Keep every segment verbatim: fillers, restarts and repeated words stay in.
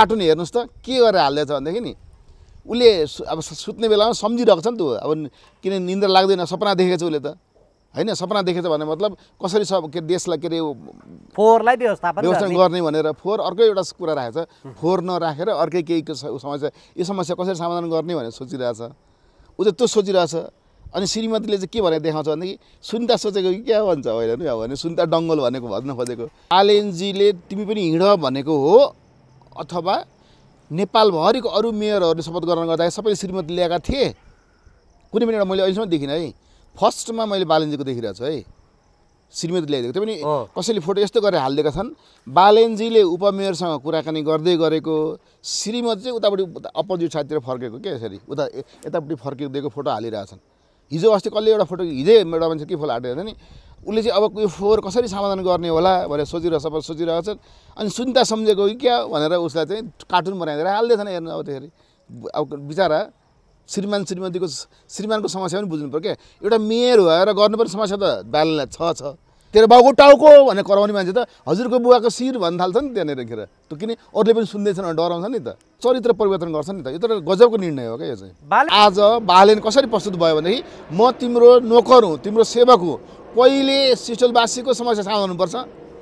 Cartoon हेर्नुहोस् त के गरेर हाल्दैछ भनेदेखि नि उसले अब सुत्ने बेलामा सम्झिरहेको छ नि त अब किन निन्द्रा लाग्दैन सपना देखेको छ उसले त होइन सपना देखेछ भने मतलब कसरी सब के देशलाई के अरे फोहोरलाई व्यवस्थापन व्यवस्थापन गर्ने भनेर फोहोर अर्कै एउटा कुरा राखेको छ फोहोर नराखेर अर्कै केही समस्या यो समस्या कसरी समाधान गर्ने भनेर सोचिरहेछ ऊ चाहिँ त्यो सोचिरहेछ अनि श्रीमतीले चाहिँ के भनेर देखाउँछ भनेदेखि सुनिता सोचेको कि क्या भन्छ होइन नि अब भने सुनिता डङ्गोल भनेको भन्न खोजेको बालेनजीले तिमी पनि हिँड भनेको हो अथवा नेपालभरिको अरू मेयरहरूले शपथ ग्रहण गर्दाखेरि सबैले श्रीमती ल्याएका थिए कुनै पनि एउटा मैले अहिलेसम्म देखिनँ है फर्स्टमा मैले बालेनजीको देखिरहेको छु है श्रीमती ल्याइदिएको त्यो पनि कसैले फोटो यस्तो गरेर हालिदिएका छन् बालेनजीले उपमेयरसँग कुराकानी गर्दै गरेको श्रीमती चाहिँ उतापट्टि अपोजिट साइडतिर फर्केको के यसरी उता यतापट्टि फर्किदिएको फोटो हालिरहेछन् हिजो अस्ति कसले एउटा फोटो हिजै एउटा मान्छे के फोटो हालेको नि उसले चाहिँ अब यो फोहोर कसरी समाधान गर्ने होला भनेर सोचिरहेको सबै सोचिरहेको छन् अनि सुनिता सम्झेको कि क्या भनेर उसलाई चाहिँ कार्टुन बनाइदिएर हाल्दैछन् हेर्नु अब त्यसरी अब बिचरा श्रीमान श्रीमतीको श्रीमानको समस्या पनि बुझ्नु पर्यो क्या एउटा मेयर भएर गर्नुपर्ने समस्या त बालनलाई छ छ तेरो बाउको टाउको भनेर कराउने मान्छे त हजुरको बुवाको शिर भन्न थाल्छ नि त्यहाँनिर त्यो किन अरूले पनि सुन्दैछन् भने डराउँछ नि त चरित्र परिवर्तन गर्छ नि त यो त गजबको निर्णय हो क्या यो चाहिँ आज बालेन कसरी प्रस्तुत भयो भनेदेखि म तिम्रो नोकर हुँ तिम्रो सेवक हुँ पहिले सिस्टलवासीको समस्या समाधान हुनुपर्छ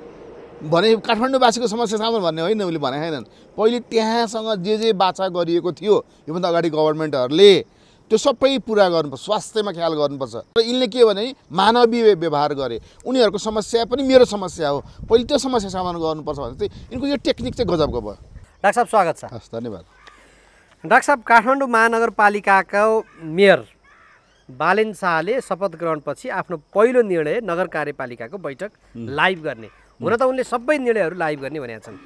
भने काठमाडौँवासीको समस्या समाधान भन्ने होइन उसले भने छैनन् पहिले त्यहाँसँग जे जे बाचा गरिएको थियो योभन्दा अगाडि गभर्मेन्टहरूले त्यो सबै पुरा गर्नुपर्छ स्वास्थ्यमा ख्याल गर्नुपर्छ र यिनले के भने मानवीय व्यवहार गरे उनीहरूको समस्या पनि मेरो समस्या हो पहिले त्यो समस्या समाधान गर्नुपर्छ भने चाहिँ यिनको यो टेक्निक चाहिँ गजबको भयो डाक्टर साहब स्वागत छ हस् धन्यवाद डाक्टर साहब काठमाडौँ महानगरपालिकाको मेयर बालेन शाहले शपथ ग्रहणपछि आफ्नो पहिलो निर्णय नगर कार्यपालिकाको बैठक लाइभ गर्ने हुन त उनले सबै निर्णयहरू लाइभ गर्ने भनेका छन्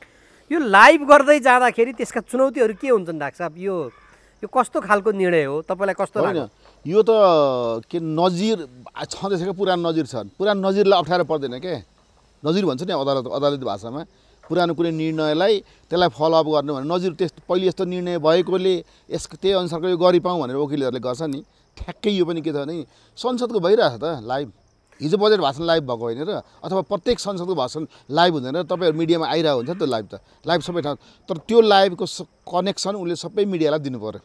यो लाइभ गर्दै जाँदाखेरि त्यसका चुनौतीहरू के हुन्छन् डाक्टर साहब यो यो कस्तो खालको निर्णय हो तपाईँलाई कस्तो लाग्यो यो त के नजिर छँदैछ क्या पुरानो नजिर छन् पुरानो नजिरलाई अप्ठ्यारो पर्दैन के नजिर भन्छ नि अदालत अदालती भाषामा पुरानो कुनै निर्णयलाई त्यसलाई फलोअप गर्नु भने नजिर त्यस पहिले यस्तो निर्णय भएकोले यस त्यही अनुसारको यो गरिपाउँ भनेर वकिलहरूले गर्छ नि ठ्याक्कै यो पनि के छ भने संसदको भइरहेछ त लाइभ हिजो बजेट भाषण लाइभ भएको होइन र अथवा प्रत्येक संसदको भाषण लाइभ हुँदैन तपाईँहरू मिडियामा आइरहेको हुन्छ नि त लाइभ त लाइभ सबै ठाउँ तर त्यो लाइभको कनेक्सन उसले सबै मिडियालाई दिनु पर्यो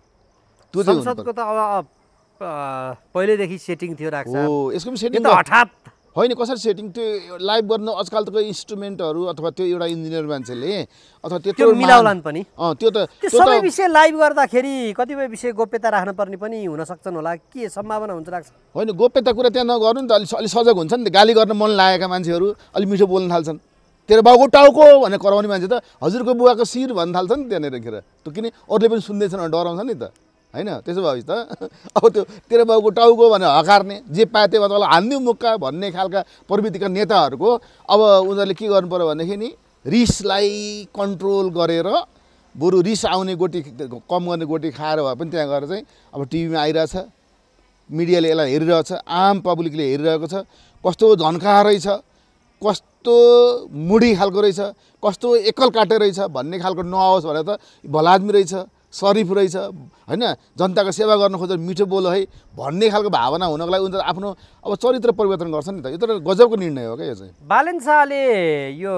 त्यो चाहिँ संसदको त अब पहिलेदेखि सेटिङ थियो राख्छ हो यसको पनि सेटिङ त हठात होइन कसरी सेटिङ त्यो लाइभ गर्न आजकल त इन्स्ट्रुमेन्टहरू अथवा त्यो एउटा इन्जिनियर मान्छेले अथवा त्यत्रो मिलाउलान् पनि अँ त्यो त त्यो सबै विषय लाइभ गर्दाखेरि कतिपय विषय गोप्यता राख्नुपर्ने पनि हुन सक्छन् होला के सम्भावना हुन्छ राख्छ होइन गोप्यता कुरा त्यहाँ नगर्नु नि त अलि अलि सजग हुन्छ नि त गाली गर्न मन लागेका मान्छेहरू अलि मिठो बोल्न थाल्छन् तेरो बाउको टाउको भनेर कराउने मान्छे त हजुरको बुवाको शिर भन्न थाल्छ नि त्यहाँनिर खेर त्यो किन अरूले पनि सुन्दैछन् भने डराउँछ नि त होइन त्यसो भएपछि त अब त्यो तेरो बाउको टाउको भनेर हकार्ने जे पाए त्यो मतलब हान्दिउँ मुक्का भन्ने खालका प्रवृत्तिका नेताहरूको अब उनीहरूले के गर्नु पर्यो भनेदेखि नि रिसलाई कन्ट्रोल गरेर बरु रिस आउने गोटी कम गर्ने गोटी खाएर भए पनि त्यहाँ गएर चाहिँ अब टिभीमा आइरहेछ मिडियाले यसलाई हेरिरहेछ आम पब्लिकले हेरिरहेको छ कस्तो झन्का रहेछ कस्तो मुडी खालको रहेछ कस्तो एकल काटे रहेछ भन्ने खालको नआओस् भनेर त भलादमी रहेछ सरिफ रहेछ होइन जनताको सेवा गर्न खोजेर मिठो बोलो है भन्ने खालको भावना हुनको लागि उनीहरू आफ्नो अब चरित्र परिवर्तन गर्छ नि त यो त गजबको निर्णय हो क्या यो चाहिँ बालेन शाहले यो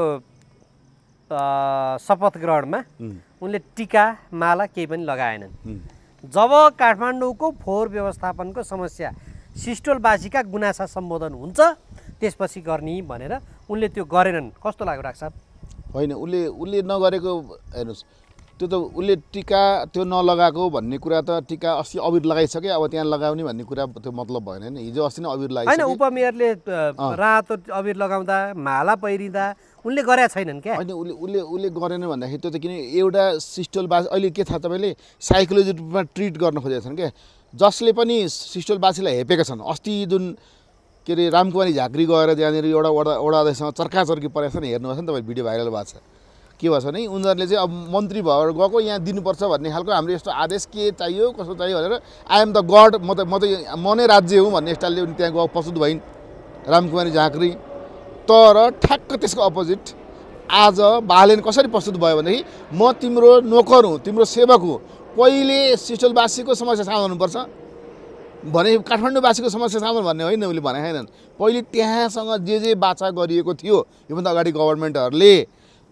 शपथ ग्रहणमा उनले टीका माला केही पनि लगाएनन् जब काठमाडौँको फोहोर व्यवस्थापनको समस्या सिस्टोलवासीका गुनासा सम्बोधन हुन्छ त्यसपछि गर्ने भनेर उनले त्यो गरेनन् कस्तो लाग्यो डाक्टर साहब होइन उसले उसले नगरेको हेर्नुहोस् त्यो त उसले टीका त्यो नलगाएको भन्ने कुरा त टीका अस्ति अबिर लगाइसके अब त्यहाँ लगाउने भन्ने कुरा त्यो मतलब भएन नि हिजो अस्ति नै अबिर लगाइसके होइन उपमेयरले रातो अबिर लगाउँदा माला पहिरिँदा उनले गरेका छैनन् क्या होइन उसले उसले उसले गरेन भन्दाखेरि त्यो त किन एउटा सिस्टोलवासी अहिले के थाहा तपाईँले साइकोलोजी रूपमा ट्रिट गर्न खोजेका छन् क्या जसले पनि सिस्टोलवासीलाई हेपेका छन् अस्ति जुन के अरे रामकुमारी झाँक्री गएर त्यहाँनिर एउटा वडा वडा अध्यक्षसँग चर्काचर्की परेको छ नि हेर्नुहोस् नि तपाईँ भिडियो भाइरल भएको छ के भन्छ नि उनीहरूले चाहिँ अब मन्त्री भएर गएको यहाँ दिनुपर्छ भन्ने खालको हाम्रो यस्तो आदेश के चाहियो कस्तो चाहियो भनेर आइएम द गड म त म त म नै राज्य हुँ भन्ने स्टाइलले त्यहाँ गएको प्रस्तुत भइन् रामकुमारी झाँक्री तर ठ्याक्क त्यसको अपोजिट आज बालेन कसरी प्रस्तुत भयो भनेदेखि म तिम्रो नोकर हुँ तिम्रो सेवक हुँ पहिले सिस्टोलवासीको समस्या समाधान हुनुपर्छ भने काठमाडौँवासीको समस्या समाधान भन्ने होइन उसले भने छैनन् पहिले त्यहाँसँग जे जे बाचा गरिएको थियो योभन्दा अगाडि गभर्मेन्टहरूले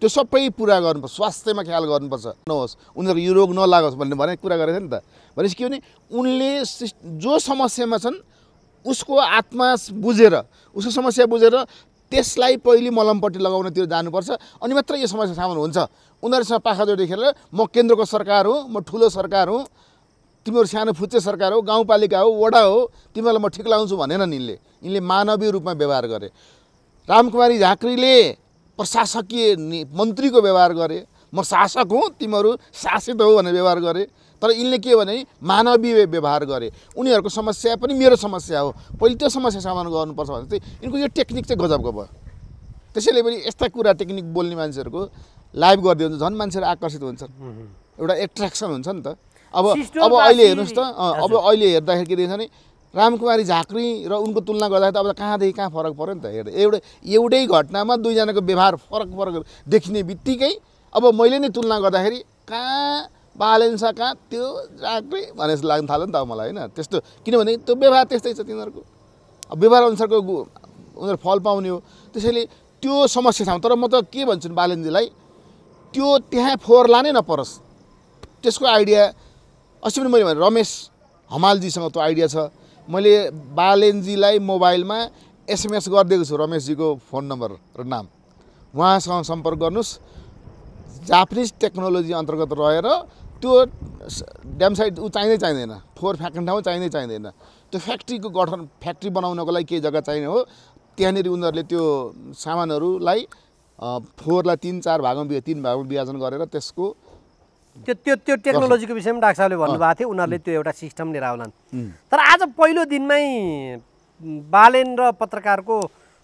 त्यो सबै पुरा गर्नुपर्छ, स्वास्थ्यमा ख्याल गर्नुपर्छ, नहोस् उनीहरूको यो रोग नलागोस् भन्ने भने कुरा गरेको थियो नि त। भनेपछि के भने उनले जो समस्यामा छन् उसको आत्मा बुझेर, उसको समस्या बुझेर त्यसलाई पहिले मलमपट्टि लगाउनतिर जानुपर्छ, अनि मात्र यो समस्या समाधान हुन्छ। उनीहरूसँग पाखाजोडी खेलेर म केन्द्रको सरकार हो, म ठुलो सरकार हुँ, तिमीहरू सानो फुच्चे सरकार हो, गाउँपालिका हो, वडा हो, तिमीहरूलाई म ठिक लाउँछु भनेन नि। यिनले यिनले मानवीय रूपमा व्यवहार गरे। रामकुमारी झाँक्रीले प्रशासकीय मन्त्रीको व्यवहार गरे, म शासक हुँ तिमीहरू शासित हो भनेर व्यवहार गरे। तर यिनले के भने मानवीय व्यवहार गरे। उनीहरूको समस्या पनि मेरो समस्या हो, पहिले त्यो समस्या समाधान गर्नुपर्छ भने चाहिँ यिनको यो टेक्निक चाहिँ गजबको भयो। त्यसैले पनि यस्ता कुरा टेक्निक बोल्ने मान्छेहरूको लाइभ गरिदियो भने झन् मान्छेहरू आकर्षित हुन्छन्, एउटा एट्र्याक्सन हुन्छ नि त। अब अब अहिले हेर्नुहोस् त, अब अहिले हेर्दाखेरि के देखिन्छ भने रामकुमारी झाँक्री र उनको तुलना गर्दाखेरि त अब कहाँदेखि कहाँ फरक पऱ्यो नि त। हेर्दा एउटै एउटै घटनामा दुईजनाको व्यवहार फरक फरक देखिने बित्तिकै अब मैले नै तुलना गर्दाखेरि कहाँ बालेन शाह कहाँ त्यो झाँक्री भने जस्तो लाग्न थाल्यो नि त अब मलाई, होइन त्यस्तो। किनभने त्यो व्यवहार त्यस्तै छ तिनीहरूको, अब व्यवहार अनुसारको उनीहरू फल पाउने हो। त्यसैले त्यो समस्या छ। तर म त के भन्छु बालेनजीलाई, त्यो त्यहाँ फोहोर लानै नपरोस्, त्यसको आइडिया अस्ति पनि मैले भने रमेश हमालजीसँग त्यो आइडिया छ। मैले बालेनजीलाई मोबाइलमा एसएमएस गरिदिएको छु, रमेशजीको फोन नम्बर र नाम, उहाँसँग सम्पर्क गर्नुहोस्। जापानिज टेक्नोलोजी अन्तर्गत रहेर त्यो ड्याम साइड ऊ चाहिँदै चाहिँदैन, फोहोर फ्याँक्ने ठाउँ चाहिँदै चाहिँदैन। त्यो फ्याक्ट्रीको गठन फ्याक्ट्री बनाउनको लागि केही जग्गा चाहिने हो, त्यहाँनिर उनीहरूले त्यो सामानहरूलाई फोहोरलाई तिन चार भागमा बिहा तिन भागमा विभाजन गरेर त्यसको त्यो त्यो त्यो टेक्नोलोजीको विषयमा डाक्टर साहबले भन्नुभएको थियो उनीहरूले त्यो एउटा सिस्टम लिएर आउलान्। तर आज पहिलो दिनमै बालेन र पत्रकारको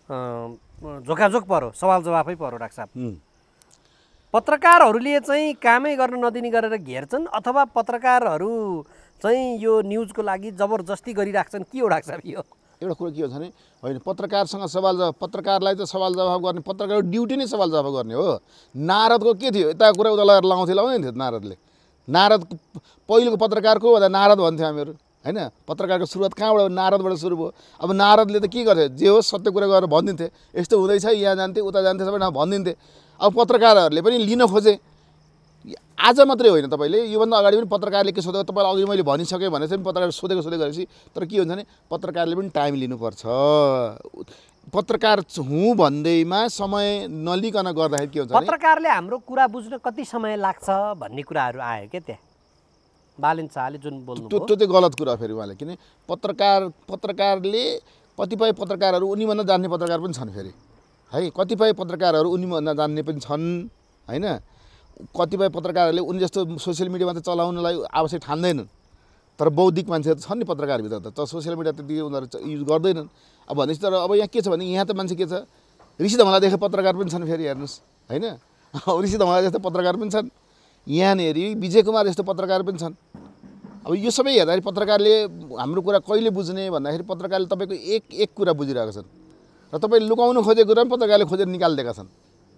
झोकाझोक पर्यो, सवाल जवाफै पर्यो डाक्टर साहब। पत्रकारहरूले चाहिँ कामै गर्न नदिने गरेर घेर्छन् अथवा पत्रकारहरू चाहिँ यो न्युजको लागि जबरजस्ती गरिराख्छन्, के हो डाक्टर साहब यो? एउटा कुरो के हो भने होइन, पत्रकारसँग सवाल जवाफ, पत्रकारलाई त सवाल जवाफ गर्ने पत्रकारको ड्युटी नै सवाल जवाफ गर्ने हो। नारदको के थियो, यता कुरा उता लगाएर लगाउँथ्यो लाउँदैन थियो नारदले। नारद पहिलोको पत्रकारको भन्दा नारद भन्थ्यो हामीहरू, होइन। पत्रकारको सुरुवात कहाँबाट नारदबाट सुरु भयो। अब नारदले त के गर्थ्यो, जे होस् सत्य कुरा गरेर भनिदिन्थे, यस्तो हुँदैछ यहाँ जान्थे उता जान्थे सबै ठाउँ भनिदिन्थे। अब पत्रकारहरूले पनि लिन खोजे। आज मात्रै होइन, तपाईँले योभन्दा अगाडि पनि पत्रकारले के सोधेको तपाईँलाई अघि मैले भनिसकेँ भने चाहिँ पत्रकारले सोधेको सोधेको गरेपछि, तर के हुन्छ भने पत्रकारले पनि टाइम लिनुपर्छ। पत्रकार हुँ भन्दैमा समय नलिकन गर्दाखेरि के हुन्छ, पत्रकारले हाम्रो कुरा बुझ्न कति समय लाग्छ भन्ने कुराहरू आयो क्या त्यहाँ बालेन शाहले जुन बोल्नु त्यो त्यो चाहिँ गलत कुरा फेरि उहाँले। किन पत्रकार पत्रकारले कतिपय पत्रकारहरू उनीभन्दा जान्ने पत्रकार पनि छन् फेरि, है। कतिपय पत्रकारहरू उनीभन्दा जान्ने पनि छन्, होइन। कतिपय पत्रकारहरूले उनी जस्तो सोसियल मिडियामा त चलाउनलाई आवश्यक ठान्दैनन्, तर बौद्धिक मान्छेहरू छन् नि पत्रकारभित्र त, तर सोसियल मिडिया त्यति उनीहरू युज गर्दैनन्। अब भनेपछि तर अब यहाँ के छ भने यहाँ त मान्छे के छ, ऋषि धमला देखेर पत्रकार पनि छन् फेरि, हेर्नुहोस्, होइन। ऋषि धमला जस्तो पत्रकार पनि छन्, यहाँनिर विजय कुमार जस्तो पत्रकार पनि छन्। अब यो सबै हेर्दाखेरि पत्रकारले हाम्रो कुरा कहिले बुझ्ने भन्दाखेरि पत्रकारले तपाईँको एक एक कुरा बुझिरहेका छन् र तपाईँले लुकाउनु खोजेको कुरा पनि पत्रकारले खोजेर निकालिदिएका छन्,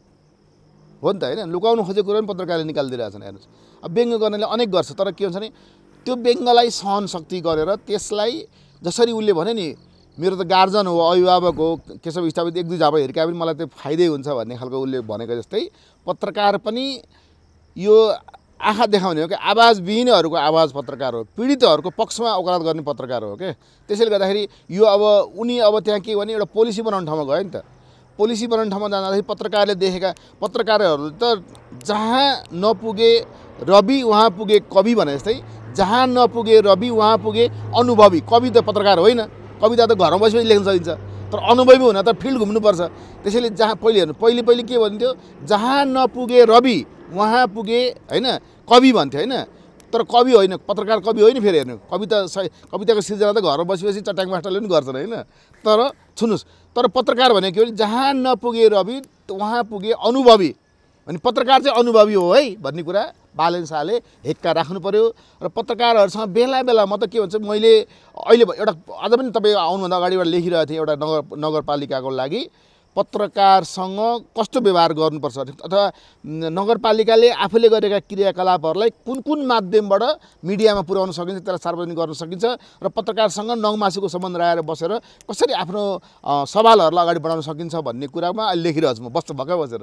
हो नि त, होइन। लुकाउनु खोजेको कुरा पनि पत्रकारले निकालिदिइरहेका छन्, हेर्नुहोस्। अब व्यङ्ग गर्नेले अनेक गर्छ, तर के हुन्छ भने त्यो व्यङ्गलाई सहन शक्ति गरेर त्यसलाई जसरी उसले भने नि मेरो त गार्जन हो, अभिभावक हो, केशव स्थापित एक दुई झापा हिर्काए पनि मलाई त्यो फाइदै हुन्छ भन्ने खालको उसले भनेको जस्तै पत्रकार पनि यो आँखा देखाउने हो कि आवाजविहीनहरूको आवाज पत्रकार हो, पीडितहरूको पक्षमा वकालत गर्ने पत्रकार हो क्या। त्यसैले गर्दाखेरि यो अब उनी अब त्यहाँ के भने एउटा पोलिसी बनाउने ठाउँमा गयो नि त। पोलिसी बनाउने ठाउँमा जाँदाखेरि पत्रकारले देखेका पत्रकारहरू त जहाँ नपुगे रवि उहाँ पुगे कवि भने जस्तै, जहाँ नपुगे रवि उहाँ पुगे अनुभवी। कवि त पत्रकार होइन, कविता त घरमा बसी लेख्न सकिन्छ, तर अनुभवी हुन त फिल्ड घुम्नुपर्छ। त्यसैले जहाँ पहिले हेर्नु पहिले पहिले के भन्थ्यो, जहाँ नपुगे रवि उहाँ पुगे, होइन, कवि भन्थ्यो, होइन। तर कवि होइन, पत्रकार कवि होइन फेरि। हेर्नु कविता कविताको सिर्जना त घरमा बसी बसी चट्याङ मास्टरले पनि गर्छन्, होइन। तर सुन्नुहोस्, तर पत्रकार भनेको के भने जहाँ नपुगे रवि उहाँ पुगे अनुभवी, अनि पत्रकार चाहिँ अनुभवी हो है भन्ने कुरा बालेन शाहले हेक्का राख्नु पर्यो। र पत्रकारहरूसँग बेला बेला म त के भन्छ, मैले अहिले एउटा अझ पनि तपाईँ आउनुभन्दा अगाडि एउटा लेखिरहेको थिएँ एउटा नगर नगरपालिकाको लागि पत्रकारसँग कस्तो व्यवहार गर्नुपर्छ अथवा नगरपालिकाले आफूले गरेका क्रियाकलापहरूलाई कुन कुन माध्यमबाट मिडियामा पुर्याउन सकिन्छ, त्यसलाई सार्वजनिक गर्न सकिन्छ, र पत्रकारसँग नङमासुको सम्बन्ध राखेर बसेर कसरी आफ्नो सवालहरूलाई अगाडि बढाउन सकिन्छ भन्ने कुरामा अहिले लेखिरहेको छु म बस्छु भक्कै बसेर।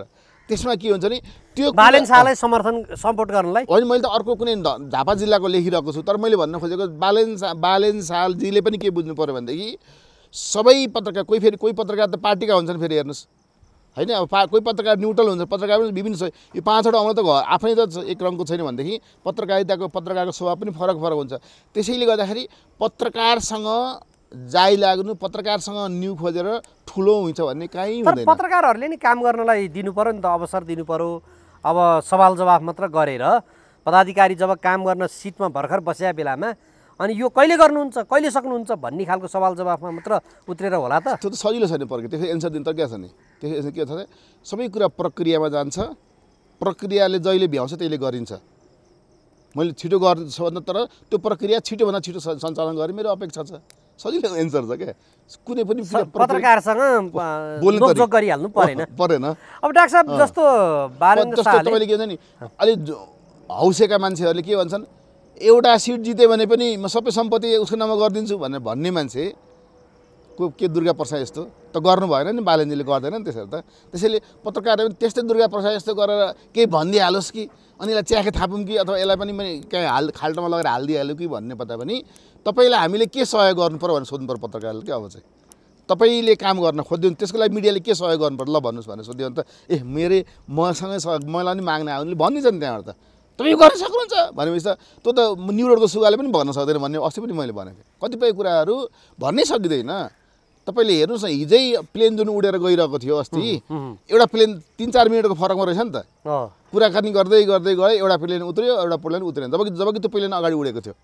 त्यसमा के हुन्छ नि त्यो बालेन शाहलाई समर्थन सपोर्ट गर्नलाई होइन मैले त अर्को कुनै झापा जिल्लाको लेखिरहेको छु तर मैले भन्न खोजेको बालेन शाह बालेन शाहजीले पनि के बुझ्नु पर्यो भनेदेखि सबै पत्रकार कोही फेरि कोही पत्रकार त पार्टीका हुन्छन् फेरि हेर्नुहोस् होइन अब पा कोही पत्रकार न्युट्रल हुन्छ पत्रकार पनि विभिन्न छ यो पाँचवटा आउन त घर आफै त एक रङको छैन भनेदेखि पत्रकारिताको पत्रकारको स्वभाव पनि फरक फरक हुन्छ त्यसैले गर्दाखेरि पत्रकारसँग जाइ लाग्नु पत्रकारसँग न्यु खोजेर ठुलो हुन्छ भन्ने कहीँ हुँदैन पत्रकारहरूले नि काम गर्नलाई दिनु पर्यो नि त अवसर दिनु पर्यो अब सवाल जवाफ मात्र गरेर पदाधिकारी जब काम गर्न सिटमा भर्खर बसेका बेलामा अनि यो कहिले गर्नुहुन्छ कहिले सक्नुहुन्छ भन्ने खालको सवाल जवाफमा मात्र उत्रेर होला त त्यो त सजिलो छैन पर्के त्यसै एन्सर दिनु त क्या छ नि त्यसै के छ सबै कुरा प्रक्रियामा जान्छ प्रक्रियाले जहिले भ्याउँछ त्यसले गरिन्छ मैले छिटो गर्छु भन्दा तर त्यो प्रक्रिया छिटोभन्दा छिटो सञ्चालन गर्ने मेरो अपेक्षा छ सजिलो एन्सर छ क्या कुनै पनि पत्रकारसँग नोकझोक गरिहाल्नु परेन परेन अब डाक्टर साहब जस्तो बालेन शाहले तपाईँले के भन्छ नि अलि हौसेका मान्छेहरूले के भन्छन् एउटा सिट जित्यो भने पनि म सबै सम्पत्ति उसको नाममा गरिदिन्छु भनेर भन्ने मान्छे को के दुर्गा प्रसाद यस्तो त गर्नु भएन नि बालेनजीले गर्दैन नि त्यसरी त त्यसैले पत्रकारले पनि त्यस्तै दुर्गा प्रसाद यस्तो गरेर केही भनिदिइहालोस् कि अनि यसलाई च्याखे थापौँ कि अथवा यसलाई पनि कहीँ हाल खाल्टोमा लगेर हालिदिइहाल्यो कि भन्ने पत्ता पनि तपाईँलाई हामीले के सहयोग गर्नु पर्यो भनेर सोध्नु पर्यो पत्रकारले के अब चाहिँ तपाईँले काम गर्न खोज्दिनु त्यसको लागि मिडियाले के सहयोग गर्नु पर्यो ल भन्नुहोस् भनेर सोध्यो भने त ए मेरै मसँगै सहयोग मलाई पनि माग्ने आयो भने भनिदिन्छ नि त्यहाँबाट त तपाईँ गर्न सक्नुहुन्छ भनेपछि त त्यो त न्युरोडको सुगाले पनि भन्न सक्दैन भन्ने अस्ति पनि मैले भनेको थिएँ कतिपय कुराहरू भन्नै सकिँदैन तपाईँले हेर्नुहोस् न हिजै प्लेन जुन उडेर गइरहेको थियो अस्ति एउटा प्लेन तिन चार मिनटको फरकमा रहेछ नि त कुराकानी गर्दै गर्दै गयो एउटा प्लेन उत्रियो एउटा प्लेन उत्रेन जबकि जबकि त्यो प्लेन अगाडि उडेको थियो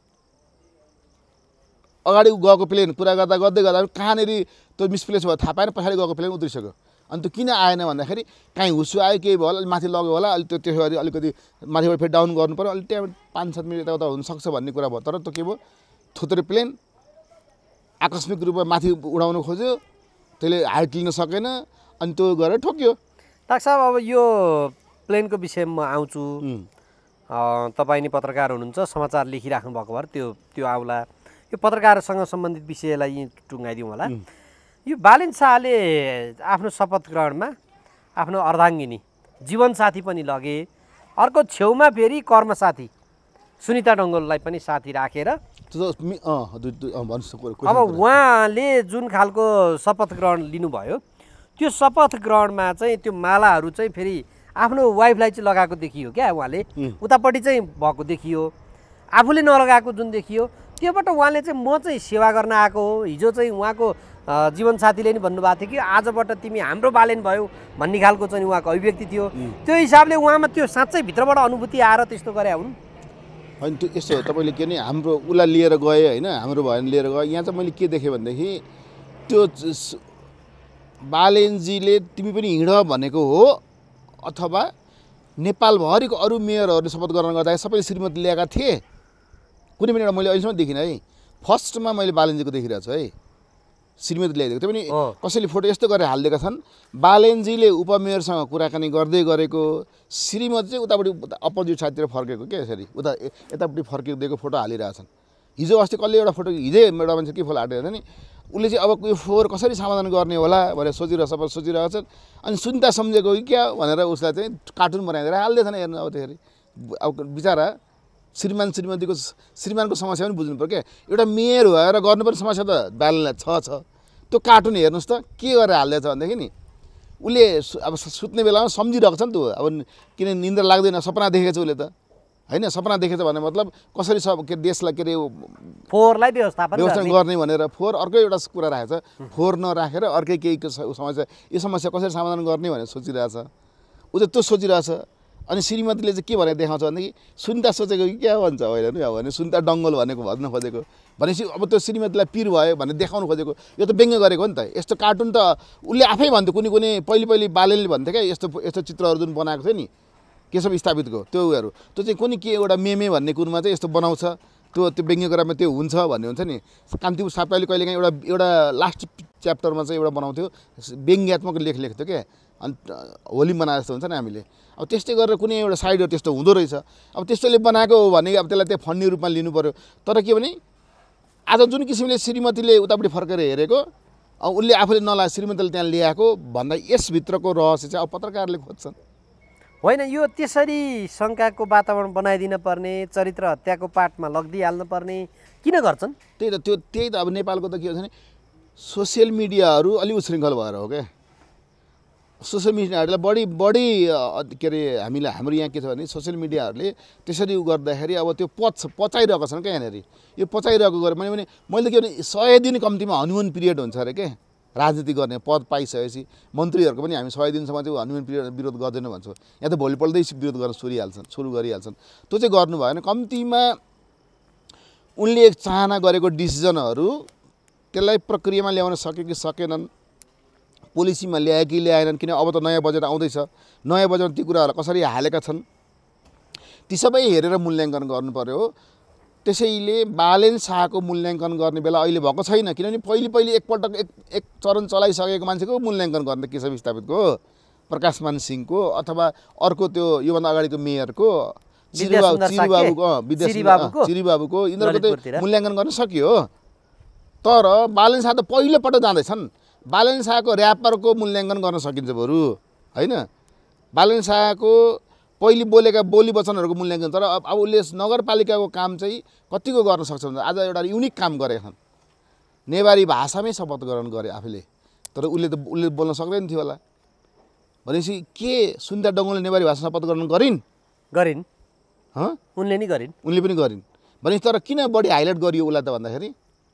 अगाडि गएको प्लेन कुरा गर्दा गर्दै गर्दा कहाँनिर त्यो मिसप्लेस भयो थाहा पाएन पछाडि गएको प्लेन उत्रिसक्यो अनि त्यो किन आएन भन्दाखेरि काहीँ हुस्सु आयो केही भयो अलिक माथि लग्यो होला अलिक त्यो त्यसो अलिकति माथिबाट फेरि डाउन गर्नु पऱ्यो अलिक त्यहाँ पाँच सात मिनट यताउता हुनसक्छ भन्ने कुरा भयो तर त्यो के भयो थुत्रे प्लेन आकस्मिक रूपमा माथि उडाउन खोज्यो त्यसले हाइट लिन सकेन अनि त्यो गरेर ठोक्यो डाक्टर साहब अब यो प्लेनको विषयमा आउँछु तपाईँ नि पत्रकार हुनुहुन्छ समाचार लेखिराख्नु भएको भएर त्यो त्यो आउला यो पत्रकारसँग सम्बन्धित विषयलाई यहीँ टुङ्गाइदिउँ होला यो बालेन शाहले आफ्नो शपथ ग्रहणमा आफ्नो अर्धाङ्गिनी जीवनसाथी पनि लगे अर्को छेउमा फेरि कर्मसाथी सुनिता दङ्गोललाई पनि साथी राखेर अब उहाँले जुन खालको शपथ ग्रहण लिनुभयो त्यो शपथ ग्रहणमा चाहिँ त्यो मालाहरू चाहिँ फेरि आफ्नो वाइफलाई चाहिँ लगाएको देखियो क्या उहाँले उतापट्टि चाहिँ भएको देखियो आफूले नलगाएको जुन देखियो त्योबाट उहाँले चाहिँ म चाहिँ सेवा गर्न आएको हो हिजो चाहिँ उहाँको जीवनसाथीले नि भन्नुभएको थियो कि आजबाट तिमी हाम्रो बालेन भयो भन्ने खालको चाहिँ उहाँको अभिव्यक्ति थियो त्यो हिसाबले उहाँमा त्यो साँच्चै भित्रबाट अनुभूति आएर त्यस्तो गरे हुन् होइन त्यो यस्तो हो तपाईँले के नि हाम्रो उसलाई लिएर गएँ होइन हाम्रो भएन लिएर गएँ यहाँ चाहिँ मैले के देखेँ भनेदेखि त्यो बालेनजीले तिमी पनि हिँड भनेको हो अथवा नेपालभरिको अरू मेयरहरूले शपथ ग्रहण गर्दाखेरि सबैले श्रीमती ल्याएका थिए कुनै पनि एउटा मैले अहिलेसम्म देखिनँ है फर्स्टमा मैले बालेनजीको देखिरहेको छु है श्रीमती ल्याइदिएको त्यो पनि कसैले फोटो यस्तो गरेर हालिदिएका छन् बालेनजीले उपमेयरसँग कुराकानी गर्दै गरेको श्रीमती चाहिँ उतापट्टि अपोजिट साइडतिर फर्केको के यसरी उता यतापट्टि फर्किदिएको फोटो हालिरहेछन् हिजो अस्ति कसले एउटा फोटो हिजै एउटा मान्छे के फोटो हालेको नि उसले चाहिँ अब यो फोहोर कसरी समाधान गर्ने होला भनेर सोचिरहेको सब सोचिरहेको छन् अनि सुनिता सम्झेको कि क्या भनेर उसलाई चाहिँ कार्टुन बनाइदिएर हाल्दैछन् हेर्नु अब त्यसरी अब बिचरा श्रीमान श्रीमतीको श्रीमानको समस्या पनि बुझ्नु पर्यो क्या एउटा मेयर भएर गर्नुपर्ने समस्या त बालेनलाई छ छ त्यो कार्टुन हेर्नुहोस् त के गरेर हाल्दैछ भनेदेखि नि उसले अब सुत्ने बेलामा सम्झिरहेको छ नि त अब किन निन्द्रा लाग्दैन सपना देखेको छ उसले त होइन सपना देखेछ भने मतलब कसरी सब के देशलाई के अरे फोहोरलाई व्यवस्थापन व्यवस्थापन गर्ने भनेर फोहोर अर्कै एउटा कुरा राखेको छ फोहोर नराखेर अर्कै केही समस्या यो समस्या कसरी समाधान गर्ने भनेर सोचिरहेछ ऊ चाहिँ त्यो सोचिरहेछ अनि श्रीमतीले चाहिँ के भनेर देखाउँछ भनेदेखि सुनिता सोचेको कि क्या भन्छ होइन नि अब भने सुनिता डङ्गोल भनेको भन्न खोजेको भनेपछि अब त्यो श्रीमतीलाई पिर भयो भनेर देखाउनु खोजेको यो त व्यङ्ग्य गरेको हो नि त यस्तो कार्टुन त उसले आफै भन्थ्यो कुनै कुनै पहिले पहिले बालेनले भन्थ्यो क्या यस्तो यस्तो चित्रहरू जुन बनाएको थियो नि केशब स्थापितको त्यो उयोहरू त्यो चाहिँ कुनै के एउटा मेमे भन्ने कुरोमा चाहिँ यस्तो बनाउँछ त्यो त्यो व्यङ्ग्य गरेरमा त्यो हुन्छ भन्ने हुन्छ नि कान्तिपुर साप्ताहिकले कहिलेकाहीँ एउटा एउटा लास्ट च्याप्टरमा चाहिँ एउटा बनाउँथ्यो व्यङ्ग्यात्मक लेख लेख्थ्यो क्या अनि होली बनाए जस्तो हुन्छ नि हामीले अब त्यस्तै गरेर कुनै एउटा साइडहरू त्यस्तो हुँदो रहेछ अब त्यस्तोले बनाएको हो भने अब त्यसलाई त्यहाँ फन्ने रूपमा लिनु पऱ्यो तर के भने आज जुन किसिमले श्रीमतीले उतापट्टि फर्केर हेरेको उसले आफूले नला श्रीमतीले त्यहाँ ल्याएको भन्दा यसभित्रको रहस्य चाहिँ अब पत्रकारले खोज्छन्। होइन यो त्यसरी शङ्काको वातावरण बनाइदिन पर्ने, चरित्र हत्याको पाठमा लगिदिइहाल्नु पर्ने किन गर्छन्? त्यही त त्यो त्यही त अब नेपालको त के हुन्छ भने सोसियल मिडियाहरू अलि उच्छृङ्खल भएर हो क्या। सोसियल मिडियाहरूलाई बढी बढी के अरे हामीलाई हाम्रो यहाँ के छ भने सोसियल मिडियाहरूले त्यसरी उ गर्दाखेरि अब त्यो पच पचाइरहेको छन् क्या यहाँनिर। यो पचाइरहेको गऱ्यो मैले भने मैले के भने सय दिन कम्तीमा हनुमान पिरियड हुन्छ अरे क्या राजनीति गर्ने पद पाइसकेपछि मन्त्रीहरूको पनि हामी सय दिनसम्म चाहिँ हनुमान पिरियड विरोध गर्दैनौँ भन्छौँ। यहाँ त भोलिपल्टै विरोध गर्न सुरिहाल्छन् सुरु गरिहाल्छन्। त्यो चाहिँ गर्नु भएन। कम्तीमा उनले चाहना गरेको डिसिजनहरू त्यसलाई प्रक्रियामा ल्याउन सके कि सकेनन्, पोलिसीमा ल्याए कि ल्याएनन्, किन अब त नयाँ बजेट आउँदैछ, नयाँ बजेटमा ती कुराहरू कसरी हालेका छन् ती सबै हेरेर मूल्याङ्कन गर्नु पर्यो। त्यसैले बालेन शाहको मूल्याङ्कन गर्ने बेला अहिले भएको छैन, किनभने पहिले पहिले एकपल्ट एक एक चरण चलाइसकेको मान्छेको मूल्याङ्कन गर्ने केशब स्थापितको, प्रकाशमान सिंहको अथवा अर्को त्यो योभन्दा अगाडिको मेयरको चिरीबाबुको चिरीबाबुको यिनीहरूको त मूल्याङ्कन गर्न सकियो। तर बालेन शाह त पहिलोपल्ट जाँदैछन्। बालेन शाहको ऱ्यापरको मूल्याङ्कन गर्न सकिन्छ बरु होइन। बालेन शाहको पहिले बोलेका बोली वचनहरूको मूल्याङ्कन। तर अब अब उसले नगरपालिकाको काम चाहिँ कतिको गर्न सक्छ भने आज एउटा युनिक काम गरेका छन्। नेवारी भाषामै शपथ ग्रहण गरे आफूले, तर उसले त उसले बोल्न सक्दैन थियो होला। भनेपछि के सुनिता दङ्गोलले नेवारी भाषा शपथ ग्रहण गरिन् गरिन् हँ उनले नि गरिन् उनले पनि गरिन्। भनेपछि तर किन बढी हाइलाइट गरियो उसलाई त भन्दाखेरि,